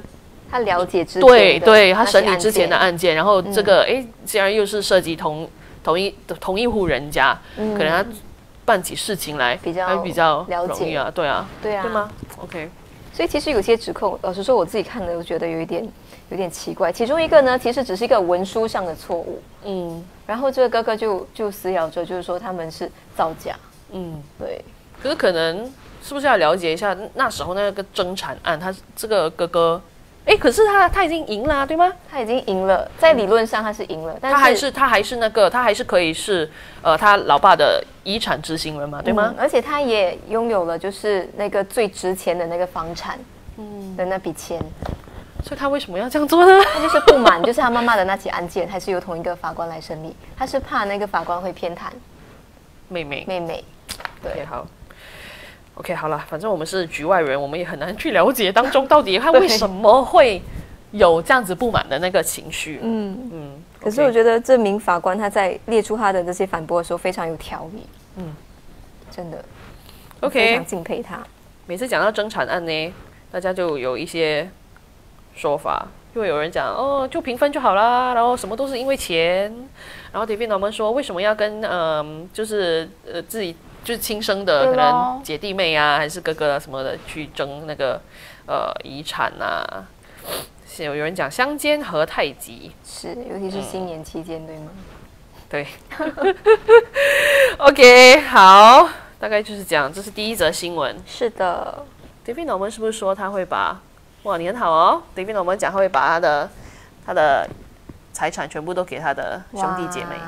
他了解之前对对，他那些审理之前的案案件，然后这个哎，既然又是涉及同同一同一户人家， 嗯可能他办起事情来比较还比较了解容易啊，对啊， 件对啊， 对吗？OK， 所以其实有些指控，老实说我自己看的，我觉得有一点有点奇怪。其中一个呢，其实只是一个文书上的错误， 嗯然后这个哥哥就就撕咬着，就是说他们是造假。 嗯， 对， 可是可能是不是要了解一下那时候那个争产案，他这个哥哥，哎，可是他他已经赢了、啊，对吗？ 他已经赢了，在理论上他是赢了，但是他还是他还是那个他还是可以是呃他老爸的遗产执行人嘛，对吗？ 嗯而且他也拥有了就是那个最值钱的那个房产，嗯的那笔钱。 所以他为什么要这样做呢？ 他就是不满，就是他妈妈的那起案件还是由同一个法官来审理，他是怕那个法官会偏袒妹妹， 妹妹。对 OK， 好，OK， 好了，反正我们是局外人，我们也很难去了解当中到底他为什么会有这样子不满的那个情绪。 嗯嗯， 可是我觉得这名法官他在列出他的这些反驳的时候非常有条理， 嗯， 真的 OK 非常敬佩他。 每次讲到争产案呢，大家就有一些说法，就会有人讲哦，就平分就好啦，然后什么都是因为钱。然后 David Norman 说，为什么要跟嗯、呃，就是呃自己就是亲生的可能姐弟妹啊，还是哥哥啊什么的去争那个呃遗产啊？是有有人讲乡间和太极， 是，尤其是新年期间，对吗？ 对。OK， 好，大概就是这样，这是第一则新闻。 是的， David Norman 是不是说他会把？哇，你很好哦。David Norman 讲他会把他的他的财产全部都给他的兄弟姐妹，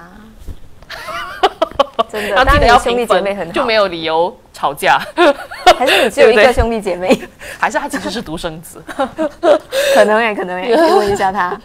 真的， 然后当然记得要平兄弟姐妹很分， 好， 就没有理由吵架。 还是你只有一对不对个兄弟姐妹？ 还是他其实是独生子可能哎，可能哎，可以问一下他。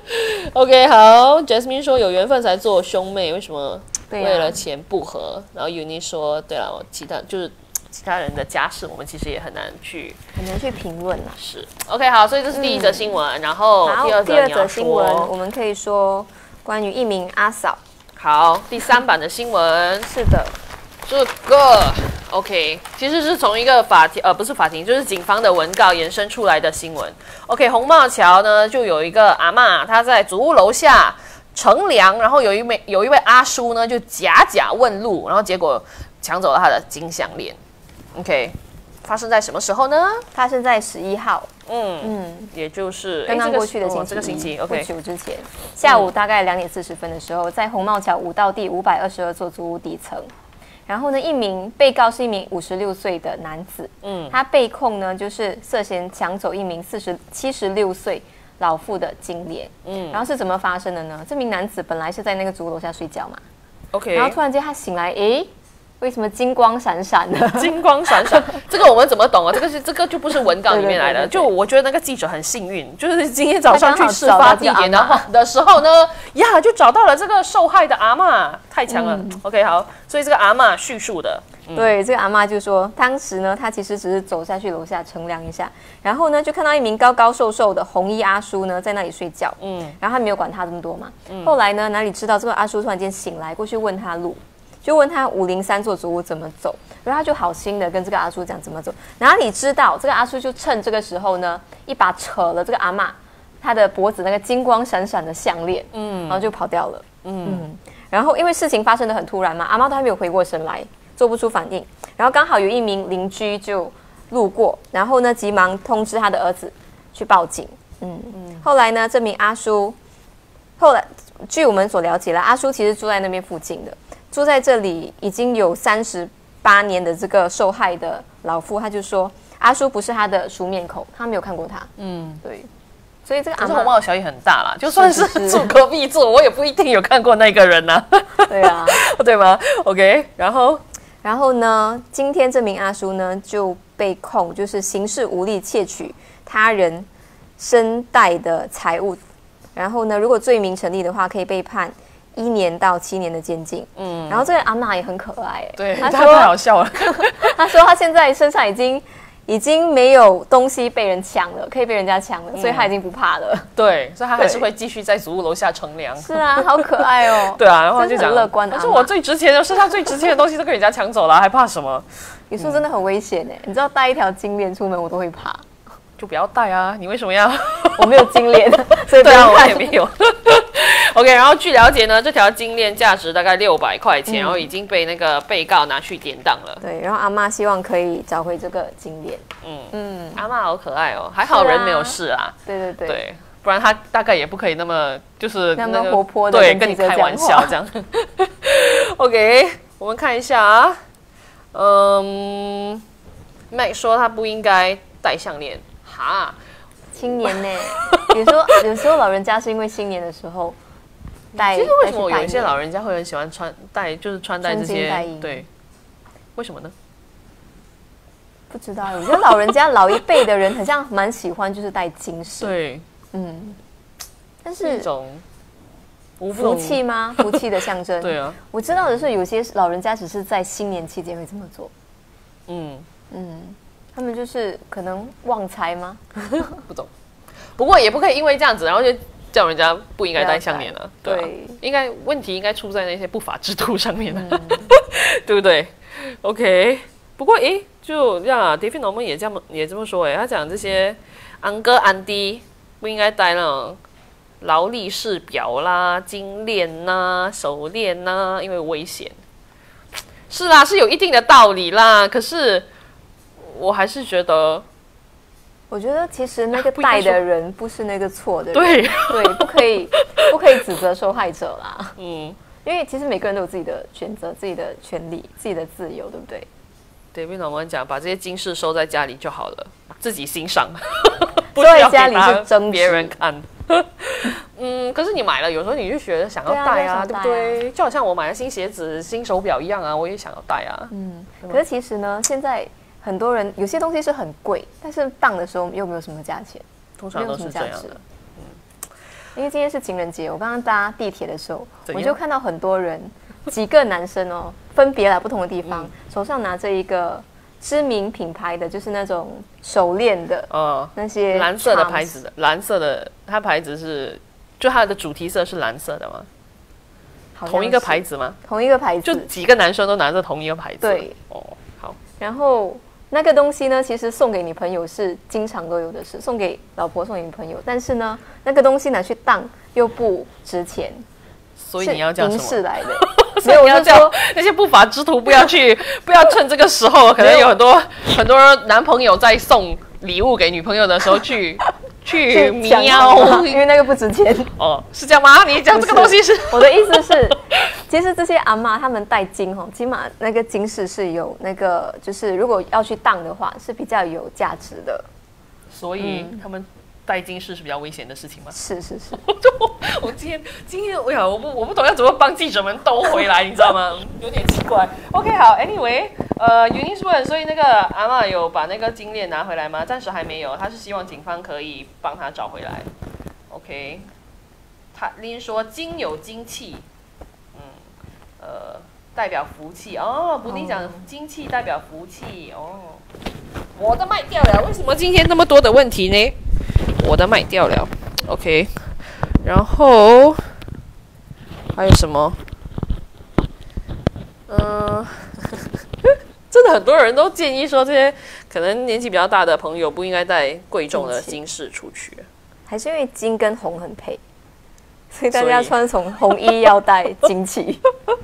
？OK， 好 ，Jasmine 说有缘分才做兄妹，为什么对呀为了钱不和？然后 Uni 说，对了，其他就是其他人的家事，我们其实也很难去很难去评论啦。 是 OK， 好，所以这是第一则新闻，然后好， 第二第二则则你要新闻，我说， 们可以说关于一名阿嫂。 好，第三版的新闻。 是的， 这个 OK， 其实是从一个法庭，呃，不是法庭，就是警方的文告延伸出来的新闻。OK， 红帽桥呢，就有一个阿嬷，她在祖屋楼下乘凉，然后有一位有一位阿叔呢，就假假问路，然后结果抢走了她的金项链。OK， 发生在什么时候呢？ 发生在十一号， 嗯， 嗯， 也就是刚刚诶这个过去的星期一、 哦这个星期不 ，OK， 久之前，下午大概两点四十分的时候，在红帽桥五道第五百二十二座租屋底层。然后呢，一名被告是一名五十六岁的男子， 嗯他被控呢就是涉嫌抢走一名四十七十六岁老妇的金链。 嗯然后是怎么发生的呢？这名男子本来是在那个租屋楼下睡觉嘛， ，OK， 然后突然间他醒来，诶，为什么金光闪闪的？ 金光闪闪，这个我们怎么懂啊？这个是这个就不是文稿里面来的。 对对对对对就我觉得那个记者很幸运，就是今天早上去事他刚好发地点的找到这个阿嬷话的时候呢，呀，就找到了这个受害的阿嬷，太强了。OK， 好，所以这个阿嬷叙述的， 对，这个阿妈就说，当时呢，她其实只是走下去楼下乘凉一下，然后呢，就看到一名高高瘦瘦的红衣阿叔呢在那里睡觉， 嗯然后他没有管他这么多嘛。后来呢，哪里知道这个阿叔突然间醒来，过去问他路，就问他五零三座祖屋怎么走，然后他就好心的跟这个阿叔讲怎么走，哪里知道这个阿叔就趁这个时候呢，一把扯了这个阿嬷她的脖子那个金光闪闪的项链，嗯，然后就跑掉了， 嗯嗯，然后因为事情发生的很突然嘛，阿嬷都还没有回过神来，做不出反应，然后刚好有一名邻居就路过，然后呢急忙通知他的儿子去报警，嗯嗯，后来呢这名阿叔，后来据我们所了解了，阿叔其实住在那边附近的，住在这里已经有三十八年的这个受害的老妇，他就说阿叔不是他的熟面孔，他没有看过他， 嗯。 对，所以这个可是阿嬷红帽小也很大啦，就算是是是住隔壁座，我也不一定有看过那个人呐、 对啊。 对吗 ？OK， 然后然后呢，今天这名阿叔呢就被控就是刑事无力窃取他人身带的财物，然后呢，如果罪名成立的话，可以被判一年到七年的监禁。嗯，然后这个阿嬷也很可爱， 对， 他他太好说笑了。 他说他现在身上已经已经没有东西被人抢了，可以被人家抢了，所以他已经不怕了。 对，所以他还是对会继续在祖屋楼下乘凉。 是啊，好可爱哦。 对啊，然后他就真是讲很乐观的阿嬷他说我最值钱的，身上最值钱的东西都被人家抢走了，还怕什么？ 有时候真的很危险哎，你知道带一条金链出门我都会怕。 就不要戴啊！你为什么要？ 我没有金链，所以不对啊， 要戴我也没有。OK， 然后据了解呢，这条金链价值大概六百块钱，嗯、然后已经被那个被告拿去典当了。 对，然后阿嬷希望可以找回这个金链。 嗯嗯，阿嬷好可爱哦，还好人没有事啊。 对对对。 对，不然他大概也不可以那么就是那么活泼的对，跟你开玩笑这样。OK， 我们看一下啊，嗯 ，Mac 说他不应该戴项链，哈。 新年呢，有时候有时候老人家是因为新年的时候戴。 其实为什么有一些老人家会很喜欢穿戴，就是穿戴这些？对，为什么呢？ 不知道，有些老人家老一辈的人好像蛮喜欢就是戴金饰。 对， 嗯，但是一种福气吗？福气的象征。 对啊， 我知道的是有些老人家只是在新年期间会这么做。 嗯嗯。他们就是可能旺财吗？ 不懂，不过也不可以因为这样子，然后就叫人家不应该戴项链了。对、啊，对，应该问题应该出在那些不法之徒上面了，嗯、对不对 ？OK， 不过诶，就让 David Norman 也这么也这么说诶，他讲这些安哥安迪不应该戴那种劳力士表啦、金链呐、手链呐，因为危险。是啦，是有一定的道理啦，可是。我还是觉得， 我觉得其实那个戴的人不是那个错的人， 对对，不可以不可以指责受害者啦。 嗯， 因为其实每个人都有自己的选择、自己的权利、自己的自由，对不对？ 对，bin老板讲，把这些金饰收在家里就好了，自己欣赏， 收在家里是争别人看。嗯，可是你买了，有时候你就觉得想要戴啊，对不对？就好像我买了新鞋子、新手表一样啊，我也想要戴啊。 嗯，可是其实呢，现在。很多人有些东西是很贵，但是当的时候又没有什么价钱， 通常都是这样的。 嗯，因为今天是情人节，我刚刚搭地铁的时候，我就看到很多人，几个男生哦，分别来不同的地方，嗯、手上拿着一个知名品牌的，就是那种手链的，哦，那些蓝色的牌子的，蓝色的，它牌子是，就它的主题色是蓝色的吗？同一个牌子吗？ 同一个牌子， 就几个男生都拿着同一个牌子。 对， 哦，好， 然后。那个东西呢，其实送给女朋友是经常都有的事，送给老婆、送给女朋友。但是呢，那个东西拿去当又不值钱， 所以你要叫什么？ 银饰来的。 所以你要叫那些不法之徒不要去，不要趁这个时候，可能有很多很多男朋友在送礼物给女朋友的时候去去瞄， 因为那个不值钱。 哦，是这样吗？你讲这个东西是？ 我的意思是。其实这些阿嬷他们戴金吼，起码那个金饰是有那个，就是如果要去当的话，是比较有价值的。 所以、嗯、他们戴金饰是比较危险的事情吗？ 是是是。 我今天今天我想我不我不懂要怎么帮记者们兜回来，你知道吗？有点奇怪。OK， 好 ，Anyway， 呃，原因是问，所以那个阿嬷有把那个金链拿回来吗？暂时还没有，他是希望警方可以帮他找回来。OK， 他林说金有金气。呃，代表福气哦，不，你讲金气代表福气哦。我的卖掉了，为什么今天那么多的问题呢？我的卖掉了 ，OK。然后还有什么？嗯、呃，真的很多人都建议说，这些可能年纪比较大的朋友不应该带贵重的金饰出去。 还是因为金跟红很配。所以大家穿从红衣要带金旗。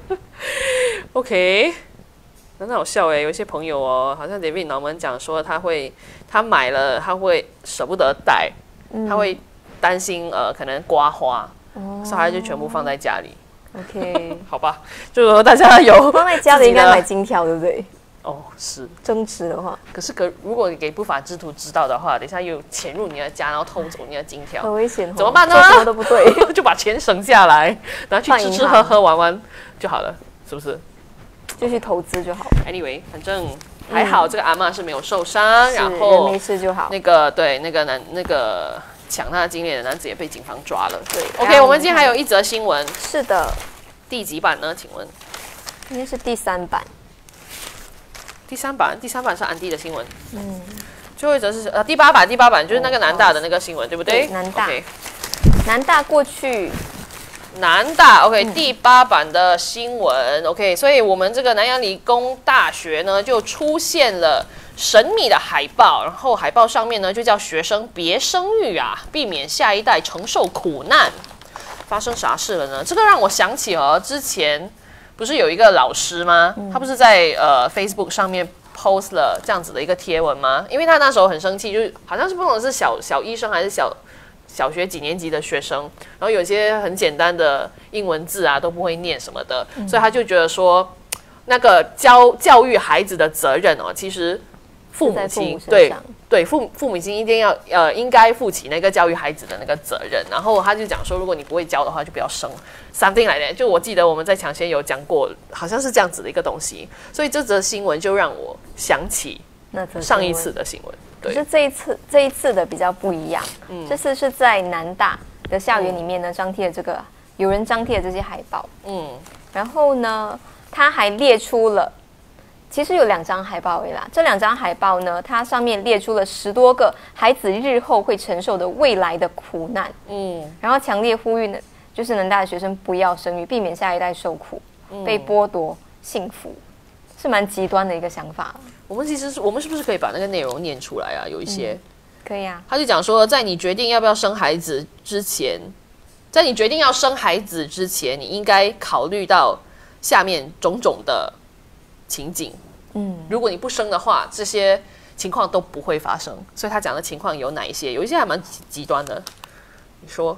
OK， 很好笑哎，有一些朋友哦，好像 David 脑门讲说他会，他买了他会舍不得带，嗯、他会担心呃可能刮花，哦、所以他就全部放在家里。 OK， 好吧，就说大家有放在家里应该买金条，对不对？ 哦，是增值的话， 可是可如果给不法之徒知道的话，等一下又潜入你的家，然后偷走你的金条， 很危险、哦， 怎么办呢？ 什么都不对， 就把钱省下来，然后去吃吃喝喝玩玩就好了，是不是？ 就去投资就好。 Anyway， 反正还好，嗯、这个阿嬷是没有受伤，然后没事就好。 那个对，那个男那个抢他的金链的男子也被警方抓了。 对 ，OK， 我们今天还有一则新闻。 是的， 第几版呢？请问？ 应该是第三版。 第三版，第三版是安迪的新闻。嗯，最后一则是呃第八版，第八版就是那个南大的那个新闻，哦、对不对？ 对南大， okay 南大过去， 南大 OK，、嗯、第八版的新闻 OK， 所以我们这个南洋理工大学呢就出现了神秘的海报，然后海报上面呢就叫学生别生育啊，避免下一代承受苦难。发生啥事了呢？这个让我想起哦，之前不是有一个老师吗？嗯、他不是在呃 Facebook 上面 post 了这样子的一个贴文吗？因为他那时候很生气，就是好像是不懂是小小医生还是小小学几年级的学生，然后有些很简单的英文字啊都不会念什么的，嗯、所以他就觉得说，那个教教育孩子的责任哦，其实父母亲对。对父父母亲一定要呃应该负起那个教育孩子的那个责任，然后他就讲说，如果你不会教的话，就不要生 something 来的。就我记得我们在抢先有讲过，好像是这样子的一个东西，所以这则新闻就让我想起上一次的新闻。对， 可是这一次这一次的比较不一样，嗯，这次是在南大的校园里面呢，张贴了这个有人张贴了这些海报，嗯，然后呢，他还列出了。其实有两张海报而已啦，这两张海报呢，它上面列出了十多个孩子日后会承受的未来的苦难，嗯，然后强烈呼吁呢，就是南大的学生不要生育，避免下一代受苦，嗯、被剥夺幸福，是蛮极端的一个想法。 我们其实是我们是不是可以把那个内容念出来啊？有一些、嗯、 可以啊。 他就讲说，在你决定要不要生孩子之前，在你决定要生孩子之前，你应该考虑到下面种种的情景。嗯，如果你不生的话，这些情况都不会发生。所以他讲的情况有哪一些？有一些还蛮极端的。你说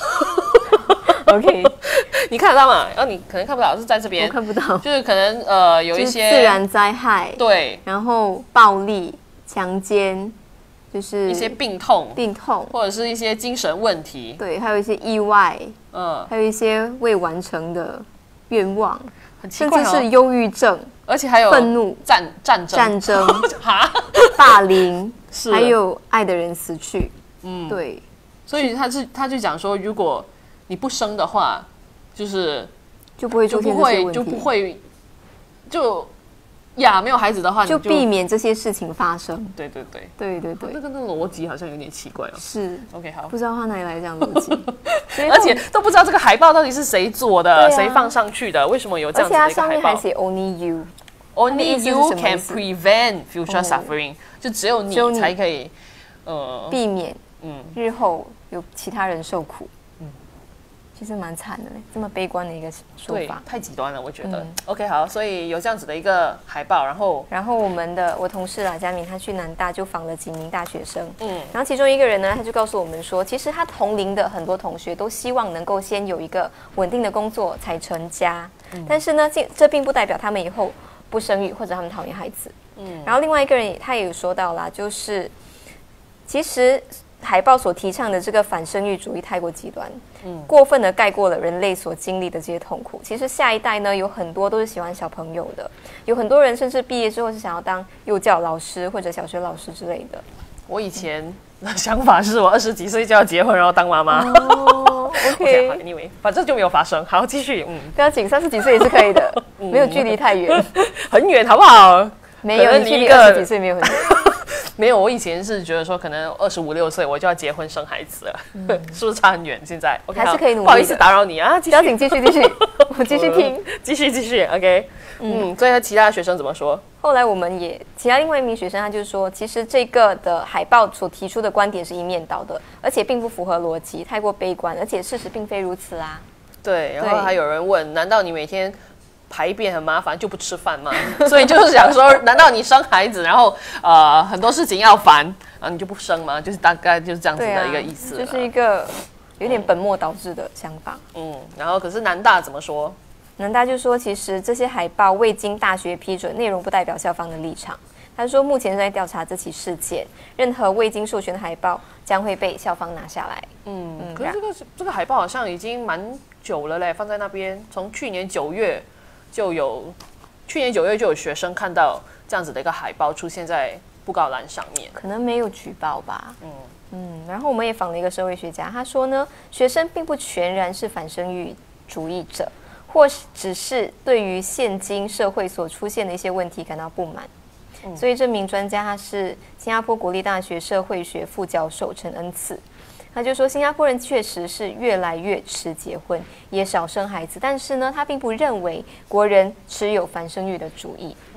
？OK， 你看得到吗？然后你可能看不到，是在这边， 我看不到。 就是可能呃有一些自然灾害， 对， 然后暴力、强奸，就是一些病痛、 病痛， 或者是一些精神问题， 对，还有一些意外，嗯，还有一些未完成的愿望， 很奇怪哦、 甚至是忧郁症。 而且还有愤怒、 战战争、 战争、霸凌，还有爱的人死去。嗯，对， 所以他是他就讲说，如果你不生的话，就是就不会出现这些问题， 就不会就呀，没有孩子的话， 就避免这些事情发生。 对对对对对对， 那个那个逻辑好像有点奇怪哦。 是 ，OK 好， 不知道他哪里来这样的逻辑， 而且都不知道这个海报到底是谁做的，谁、啊、放上去的，为什么有这样子的一个海报？ 而且它上面还写 Only you。Only you can prevent future suffering，、哦、就只有你才可以， 呃，避免，嗯，日后有其他人受苦，嗯，其实蛮惨的嘞，这么悲观的一个说法， 太极端了，我觉得。嗯、OK， 好，所以有这样子的一个海报，然后， 然后我们的我同事啦，佳敏，他去南大就访了几名大学生，嗯，然后其中一个人呢，他就告诉我们说，其实他同龄的很多同学都希望能够先有一个稳定的工作才成家，嗯、但是呢，这这并不代表他们以后不生育或者他们讨厌孩子，嗯，然后另外一个人他也有说到啦，就是其实海报所提倡的这个反生育主义太过极端，嗯，过分的盖过了人类所经历的这些痛苦。其实下一代呢，有很多都是喜欢小朋友的，有很多人甚至毕业之后是想要当幼教老师或者小学老师之类的。 我以前的想法是我二十几岁就要结婚，然后当妈妈。 哦 ，OK， 好 ，Anyway， 反正就没有发生。好，继续，嗯， 不要紧，三十几岁也是可以的，嗯、没有距离太远， 很远，好不好？ 没有，你距离二十几岁没有很远。 没有，我以前是觉得说，可能二十五六岁我就要结婚生孩子了，嗯、是不是差很远？现在 okay, 还是可以努力。 不好意思打扰你啊， 不要紧，继续继续，我继续听， 继续继续 ，OK， 嗯，嗯，所以其他学生怎么说？ 后来我们也，其他另外一名学生他就说，其实这个的海报所提出的观点是一面倒的，而且并不符合逻辑，太过悲观，而且事实并非如此啊。 对，然后还有人问，难道你每天排便很麻烦就不吃饭吗？所以就是想说，难道你生孩子，然后呃很多事情要烦，然后你就不生吗？就是大概就是这样子的一个意思、啊， 就是一个有点本末倒置的想法。 嗯，然后可是南大怎么说？ 南大就说，其实这些海报未经大学批准，内容不代表校方的立场。他说，目前在调查这起事件，任何未经授权的海报将会被校方拿下来。嗯， 嗯可是这个这个海报好像已经蛮久了嘞，放在那边，从去年九月。就有去年九月就有学生看到这样子的一个海报出现在布告栏上面， 可能没有举报吧。嗯嗯，然后我们也访了一个社会学家，他说呢，学生并不全然是反生育主义者，或是只是对于现今社会所出现的一些问题感到不满。嗯、所以这名专家他是新加坡国立大学社会学副教授陈恩赐。他就说，新加坡人确实是越来越迟结婚，也少生孩子，但是呢，他并不认为国人持有反生育的主义。嗯，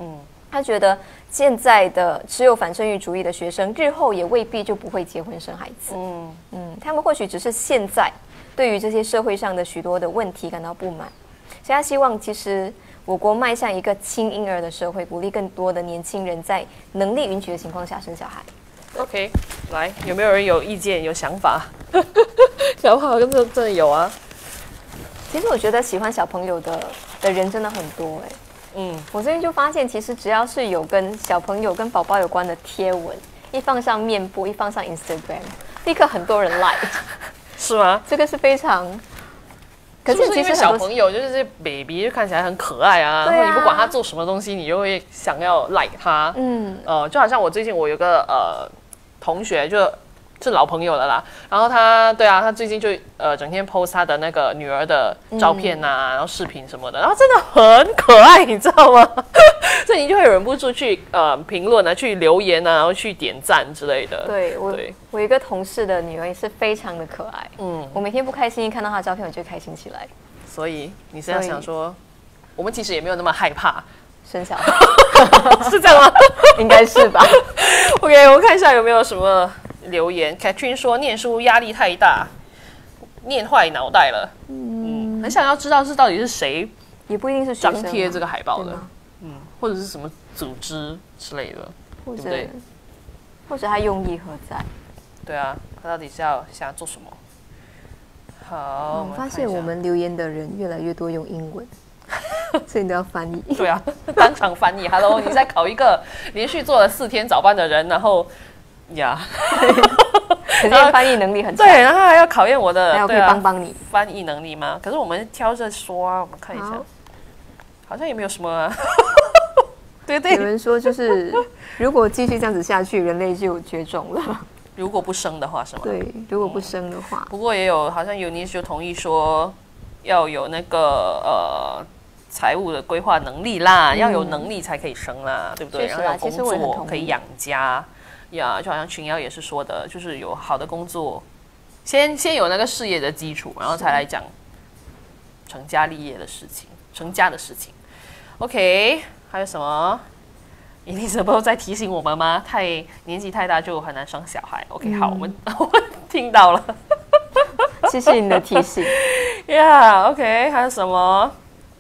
他觉得现在的持有反生育主义的学生，日后也未必就不会结婚生孩子。嗯嗯，他们或许只是现在对于这些社会上的许多的问题感到不满，所以他希望其实我国迈向一个轻婴儿的社会，鼓励更多的年轻人在能力允许的情况下生小孩。 OK， 来，有没有人有意见、有想法？想法好像真真的有啊。 其实我觉得喜欢小朋友的的人真的很多哎、欸。嗯，我最近就发现，其实只要是有跟小朋友、跟宝宝有关的贴文，一放上面部，一放上 Instagram， 立刻很多人 like， 是吗？ 这个是非常。 可是其实小朋友就是这 baby 就看起来很可爱啊，然后你不管他做什么东西，你就会想要 like 他。嗯，呃，就好像我最近我有个呃同学就。是老朋友了啦，然后他对啊，他最近就呃整天 post 他的那个女儿的照片啊，嗯、然后视频什么的，然后真的很可爱，你知道吗？所以你就会忍不住去呃评论啊，去留言啊，然后去点赞之类的。 对我，对我一个同事的女儿也是非常的可爱，嗯，我每天不开心，一看到她的照片我就开心起来。 所以你是要想说，我们其实也没有那么害怕生小孩， 是这样吗？ 应该是吧。 OK， 我看一下有没有什么。留言 Catherine 说念书压力太大，念坏脑袋了。嗯，很想要知道是到底是谁， 也不一定是张贴这个海报的，嗯，或者是什么组织之类的， 或者对不对？ 或者他用意何在？ 对啊，他到底是要想要做什么？好， 我发现我们留言的人越来越多用英文，所以你都要翻译。 对啊，当场翻译。Hello， 你在考一个连续做了四天早班的人，然后。呀， 可是翻译能力很强， 对，然后还要考验我的， 还有可以帮帮你、 啊、翻译能力吗？可是我们挑着说啊，我们看一下，好, 好像也没有什么、啊。对对， 有人说就是如果继续这样子下去，人类就绝种了。 如果不生的话是吗？ 对，如果不生的话。 嗯、不过也有好像 Eunice 就同意说要有那个呃财务的规划能力啦，嗯、要有能力才可以生啦，对不对？ 然后有工作可以养家。呀，就好像群瑶也是说的，就是有好的工作，先先有那个事业的基础，然后才来讲成家立业的事情，成家的事情。OK， 还有什么？伊丽莎白在提醒我们吗？太年纪太大就很难生小孩。OK，、嗯、好，我们我们听到了， 谢谢你的提醒。 呀、yeah, ，OK， 还有什么？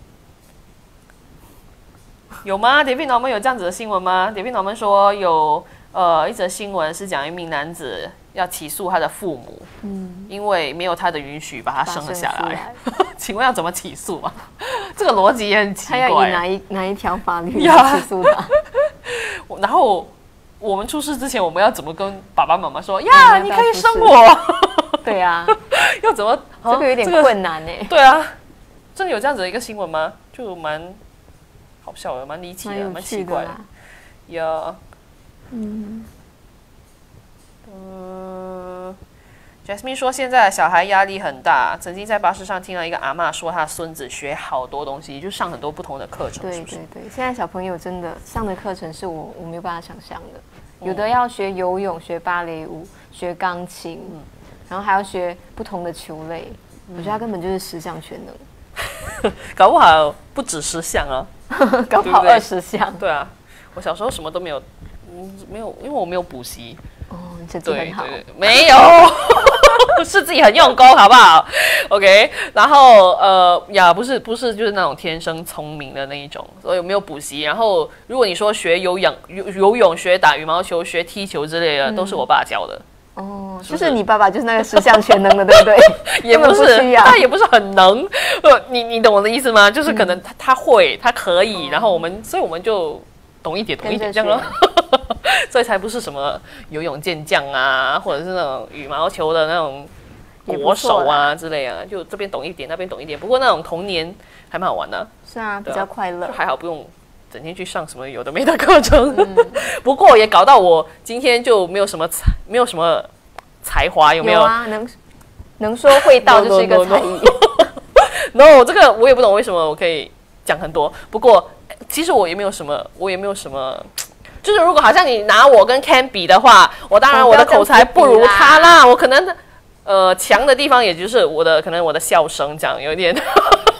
有吗？点评老们有这样子的新闻吗？点评老们说有。呃，一则新闻是讲一名男子要起诉他的父母，嗯，因为没有他的允许把他生了下来。请问要怎么起诉啊？这个逻辑也很奇怪。 他要以哪一哪一条法律来起诉他？ 然后我们出事之前，我们要怎么跟爸爸妈妈说呀？你可以生我？ 对啊， 要怎么？ 这个有点困难哎、欸。 对啊，真的有这样子的一个新闻吗？就蛮好笑的，蛮离奇的，蛮奇怪的。呀。嗯，呃 ，Jasmine 说现在的小孩压力很大。曾经在巴士上听到一个阿嬷说，她孙子学好多东西，就上很多不同的课程。 对是不是？ 对对，现在小朋友真的上的课程是我我没有办法想象的。有的要学游泳、学芭蕾舞、学钢琴，嗯、然后还要学不同的球类。嗯、我觉得他根本就是十项全能。 搞不好不止十项啊， 搞不好二十项。 对啊，我小时候什么都没有。没有，因为我没有补习。 哦，你成绩很好。 对对对，没有，是自己很用功，好不好 ？OK， 然后呃呀，不是不是，就是那种天生聪明的那一种，所以没有补习。然后如果你说学游泳、游游泳、学打羽毛球、学踢球之类的，嗯、都是我爸教的。 哦，是不是就是你爸爸就是那个十项全能的，对不对？ 也不是，他也不是很能。呃，你你懂我的意思吗？就是可能他、嗯、他会，他可以，然后我们，所以我们就懂一点，懂一点这样咯。所以才不是什么游泳健将啊，或者是那种羽毛球的那种国手啊之类啊，就这边懂一点，那边懂一点。不过那种童年还蛮好玩的。 是啊，比较快乐， 就还好不用整天去上什么有的没的课程。嗯、不过也搞到我今天就没有什么才，没有什么才华，有没有？ 有啊，能能说会道就是一个才艺。 no, no, no, no, 这个我也不懂为什么我可以讲很多。不过其实我也没有什么，我也没有什么。就是如果好像你拿我跟 Ken 比的话，我当然我的口才不如他啦，我可能呃强的地方也就是我的可能我的笑声这样有点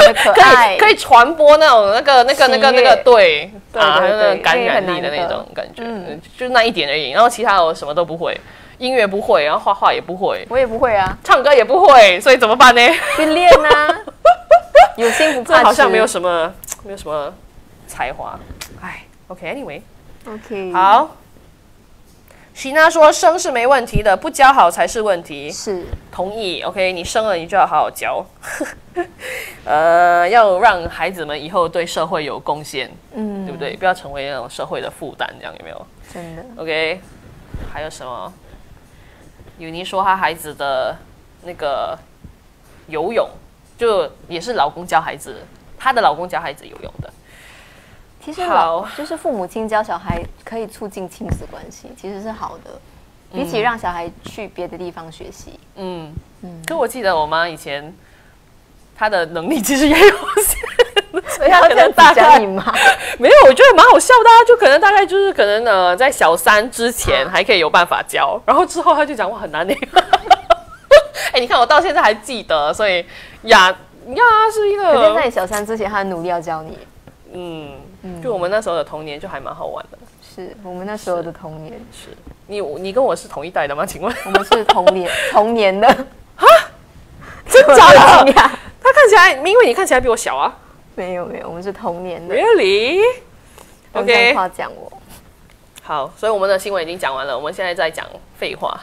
的可可爱， 以可以传播那种那个那个那个那个对对啊， 对对还有那种感染力的那那个很难得种感觉， 嗯嗯，就那一点而已。然后其他的我什么都不会，音乐不会，然后画画也不会， 我也不会啊， 唱歌也不会，所以怎么办呢？ 去练啊，有心不这怕迟。 好像没有什么没有什么才华，哎 ，OK，Anyway，、 OK， 好。喜娜说生是没问题的，不教好才是问题。 是同意 ，OK， 你生了你就要好好教，呃，要让孩子们以后对社会有贡献， 嗯， 对不对？不要成为那种社会的负担，这样有没有真的， ？OK， 还有什么？有妮说她孩子的那个游泳，就也是老公教孩子，她的老公教孩子游泳的。 其实老好就是父母亲教小孩可以促进亲子关系，其实是好的，比起让小孩去别的地方学习。 嗯嗯嗯。可我记得我妈以前，她的能力其实也有限，所以她可这样子能大概讲你吗？ 没有，我觉得蛮好笑的、啊，就可能大概就是可能呃，在小三之前还可以有办法教，然后之后他就讲哇很难呢。哎、你看我到现在还记得，所以呀呀是一可是在个你小三之前，他很努力要教你。 嗯，就我们那时候的童年就还蛮好玩的。 是我们那时候的童年， 是你你跟我是同一代的吗？请问？ 我们是童年童年的， 真假的？ 我惊讶他看起来，因为你看起来比我小啊。 没有没有，我们是童年的。 Really？ 不要这样 OK， 夸奖我。 好，所以我们的新闻已经讲完了，我们现在在讲废话。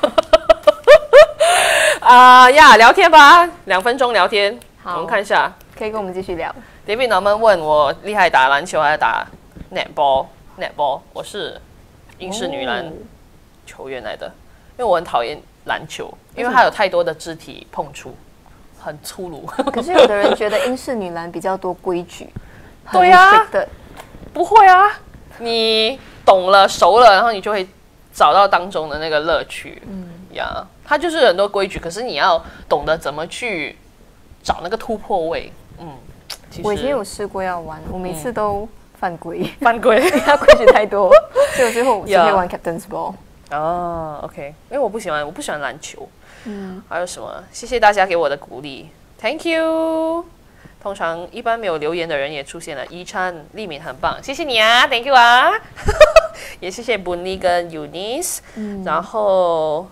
啊呀，聊天吧，两分钟聊天。 好我们看一下可以跟我们继续聊。 ，David 他们问我厉害打篮球还是打 netball？netball， 我是英式女篮哦球员来的，因为我很讨厌篮球，因为它有太多的肢体碰触，很粗鲁。 可是有的人觉得英式女篮比较多规矩，很对啊 strict 的， 不会啊，你懂了熟了，然后你就会找到当中的那个乐趣。嗯呀，它就是很多规矩，可是你要懂得怎么去找那个突破位。嗯，其实我以前有试过要玩，我每次都犯规， 犯规。 它规矩太多，所以我最后只可以玩 Captain's Ball。 哦 ，OK， 因为我不喜欢，我不喜欢篮球。 嗯， 还有什么？谢谢大家给我的鼓励，Thank you。通常一般没有留言的人也出现了，依琛、丽敏很棒，谢谢你啊 ，Thank you 啊。也谢谢 Bunny 跟 Eunice，、嗯、然后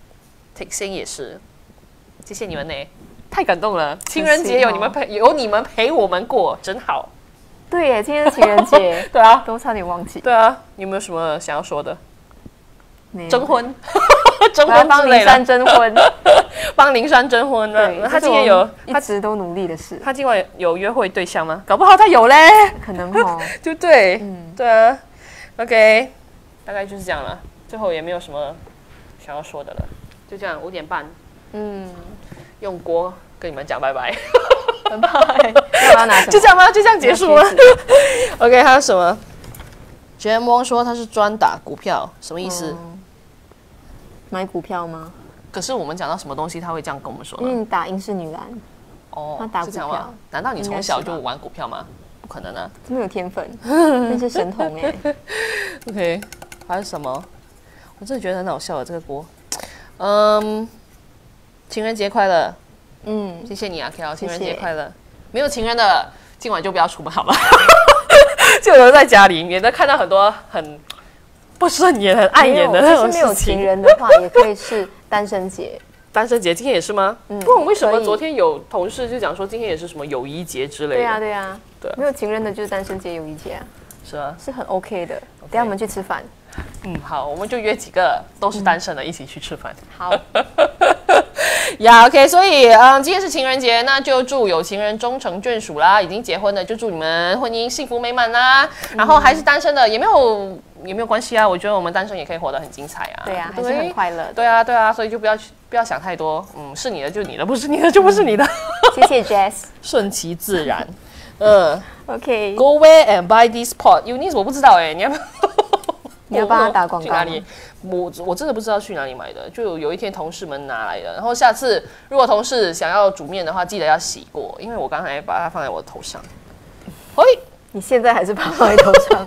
Tixing 也是，谢谢你们呢，太感动了。情人节有你们陪，有你们陪我们过，真好。 对耶，今天是情人节， 对啊， 都差点忘记。 对啊，你有没有什么想要说的？ 没有征婚，征我要婚之类的帮林珊，征婚。 帮林珊征婚呢对，？ 他今天有一直都努力的事， 他今晚有约会对象吗？搞不好他有嘞， 可能哦。 对不对？ 嗯， 对啊。OK， 大概就是这样了。最后也没有什么想要说的了，就这样，五点半嗯， 用锅跟你们讲拜拜。 拜拜。要不要拿什么？ 就这样吗？就这样结束吗要结束 ？OK， 还有什么？Jam Wong 说他是专打股票，什么意思？ 哦买股票吗？ 可是我们讲到什么东西，他会这样跟我们说呢？ 因为你打英式女篮， 哦， 他打股票是这样吗？难道你从小应该是吧就玩股票吗？不可能啊。 这么有天分，那是神童哎。 OK， 还有什么？我真的觉得很好笑的这个锅。嗯，情人节快乐， 嗯， 谢谢你啊 K L， 情人谢谢节快乐。没有情人的，今晚就不要出门好了，就留在家里，免得看到很多很不顺眼、很碍眼的那种没有就是没有事情情。人的话，也可以是单身节。 单身节今天也是吗？ 嗯不然为什么可以昨天有同事就讲说今天也是什么友谊节之类的？ 对啊，对啊， 对啊没有情人的就是单身节、友谊节啊， 是啊。 是很 OK 的。等一下我们去吃饭。 嗯，好，我们就约几个都是单身的，一起去吃饭。 好， 呀、yeah, ，OK， 所以嗯，今天是情人节，那就祝有情人终成眷属啦。已经结婚的，就祝你们婚姻幸福美满啦。然后还是单身的，也没有也没有关系啊。我觉得我们单身也可以活得很精彩啊。 对啊，还是很快乐的。 对啊，对啊，所以就不要去不要想太多。嗯，是你的就你的，不是你的就不是你的， 谢谢 Jess。 顺其自然。嗯 OK， ，Go where and buy this pot. Eunice 我不知道哎、欸，你要不要？ 你要帮他打广告吗去哪里？我我真的不知道去哪里买的，就有一天同事们拿来的。然后下次如果同事想要煮面的话，记得要洗过，因为我刚才把它放在我的头上。嘿， 你现在还是把它放在头上？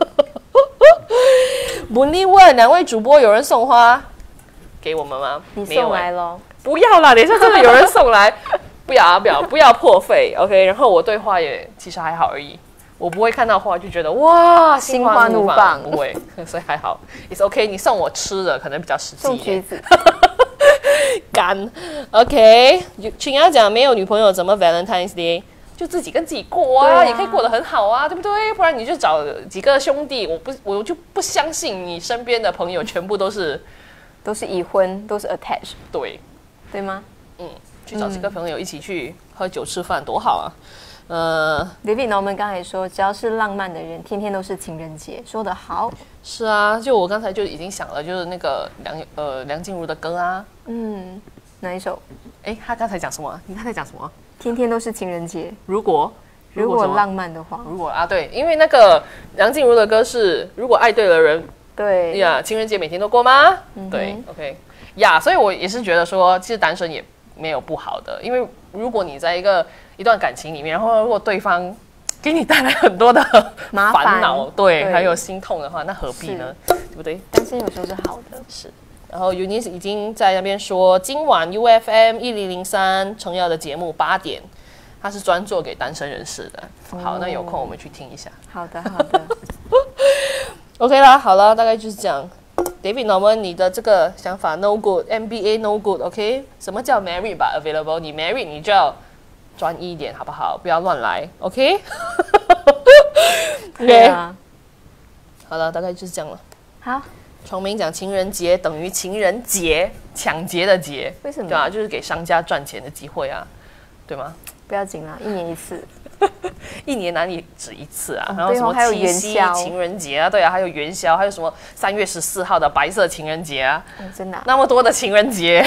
文丽问两位主播有人送花给我们吗？ 你没有欸送来咯。 不要啦，等一下真的有人送来。 不要啊不要不要破费 ，OK。然后我对花也其实还好而已，我不会看到花就觉得哇心花怒放， 不会，所以还好 ，It's OK。你送我吃的可能比较实际一点。 送橘子， 干 OK。群瑶讲没有女朋友怎么 Valentine's Day？ 就自己跟自己过啊， 啊也可以过得很好啊，对不对？不然你就找几个兄弟，我不我就不相信你身边的朋友全部都是都是已婚，都是 attached， 对对吗？ 嗯，去找几个朋友一起去喝酒吃饭，多好啊！呃 David Norman 刚才说，只要是浪漫的人，天天都是情人节，说得好。 是啊，就我刚才就已经想了，就是那个梁呃梁静茹的歌啊， 嗯，哪一首？ 哎，他刚才讲什么？你刚才讲什么？ 天天都是情人节。 如果如果什么浪漫的话， 如果啊，对，因为那个梁静茹的歌是如果爱对了人， 对呀，情人节每天都过吗？ 嗯哼对 ，OK，呀，所以我也是觉得说，其实单身也没有不好的，因为如果你在一个一段感情里面，然后如果对方给你带来很多的麻烦烦恼，对， 对还有心痛的话，那何必呢？对不对？ 单身有时候是好的。 是。然后 Eunice 已经在那边说，今晚 U F M 一零零三程耀的节目八点，他是专做给单身人士的。好，那有空我们去听一下。 好的，好的。 OK 啦，好了，大概就是这样。David Norman， 你的这个想法 no good，M B A no good，OK？、Okay? 什么叫 marry 吧 available？ 你 marry 你就要专一一点，好不好？不要乱来 ，OK？ 对啊。 好了，大概就是这样了。 好。 崇明讲情人节等于情人节，抢劫的劫， 为什么？ 对啊，就是给商家赚钱的机会啊，对吗？ 不要紧啦，一年一次， 一年哪里止一次啊？ 哦、 然后什么还有七夕元宵、 情人节啊，对啊，还有元宵，还有什么三月十四号的白色情人节啊， 哦、真的、啊， 那么多的情人节，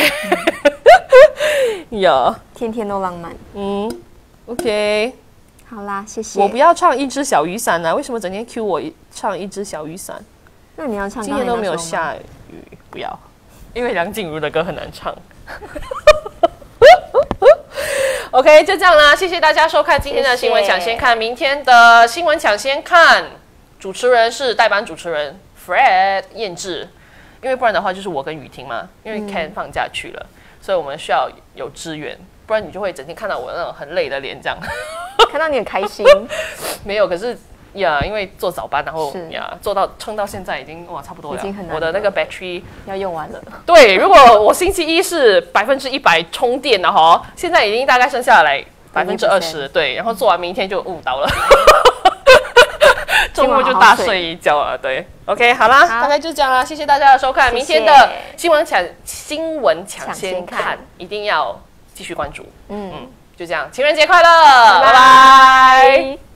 有， 天天都浪漫。 嗯 ，OK， 好啦，谢谢。 我不要唱一只小雨伞啊，为什么整天 cue 我唱一只小雨伞？ 那你要唱， 今天都没有下雨，不要，因为梁静茹的歌很难唱。OK， 就这样啦，谢谢大家收看今天的新闻抢先看。明天的新闻抢先看，主持人是代班主持人 Fred 燕志，因为不然的话就是我跟雨婷嘛，因为 Ken 放假去了，嗯、所以我们需要有支援，不然你就会整天看到我那种很累的脸这样。 看到你很开心， 没有，可是。呀， yeah, 因为做早班，然后呀、yeah, 做到撑到现在已经哇差不多了， 已经很难了， 我的那个 battery 要用完了。 对，如果我星期一是百分之一百充电的哈，现在已经大概剩下来百分之二十，对，然后做完明天就误导了，周末就大睡一觉了，对 ，OK， 好啦，好大概就这样啦，谢谢大家的收看，谢谢明天的新闻抢新闻抢先看，看一定要继续关注，嗯嗯，就这样，情人节快乐，拜拜。拜拜。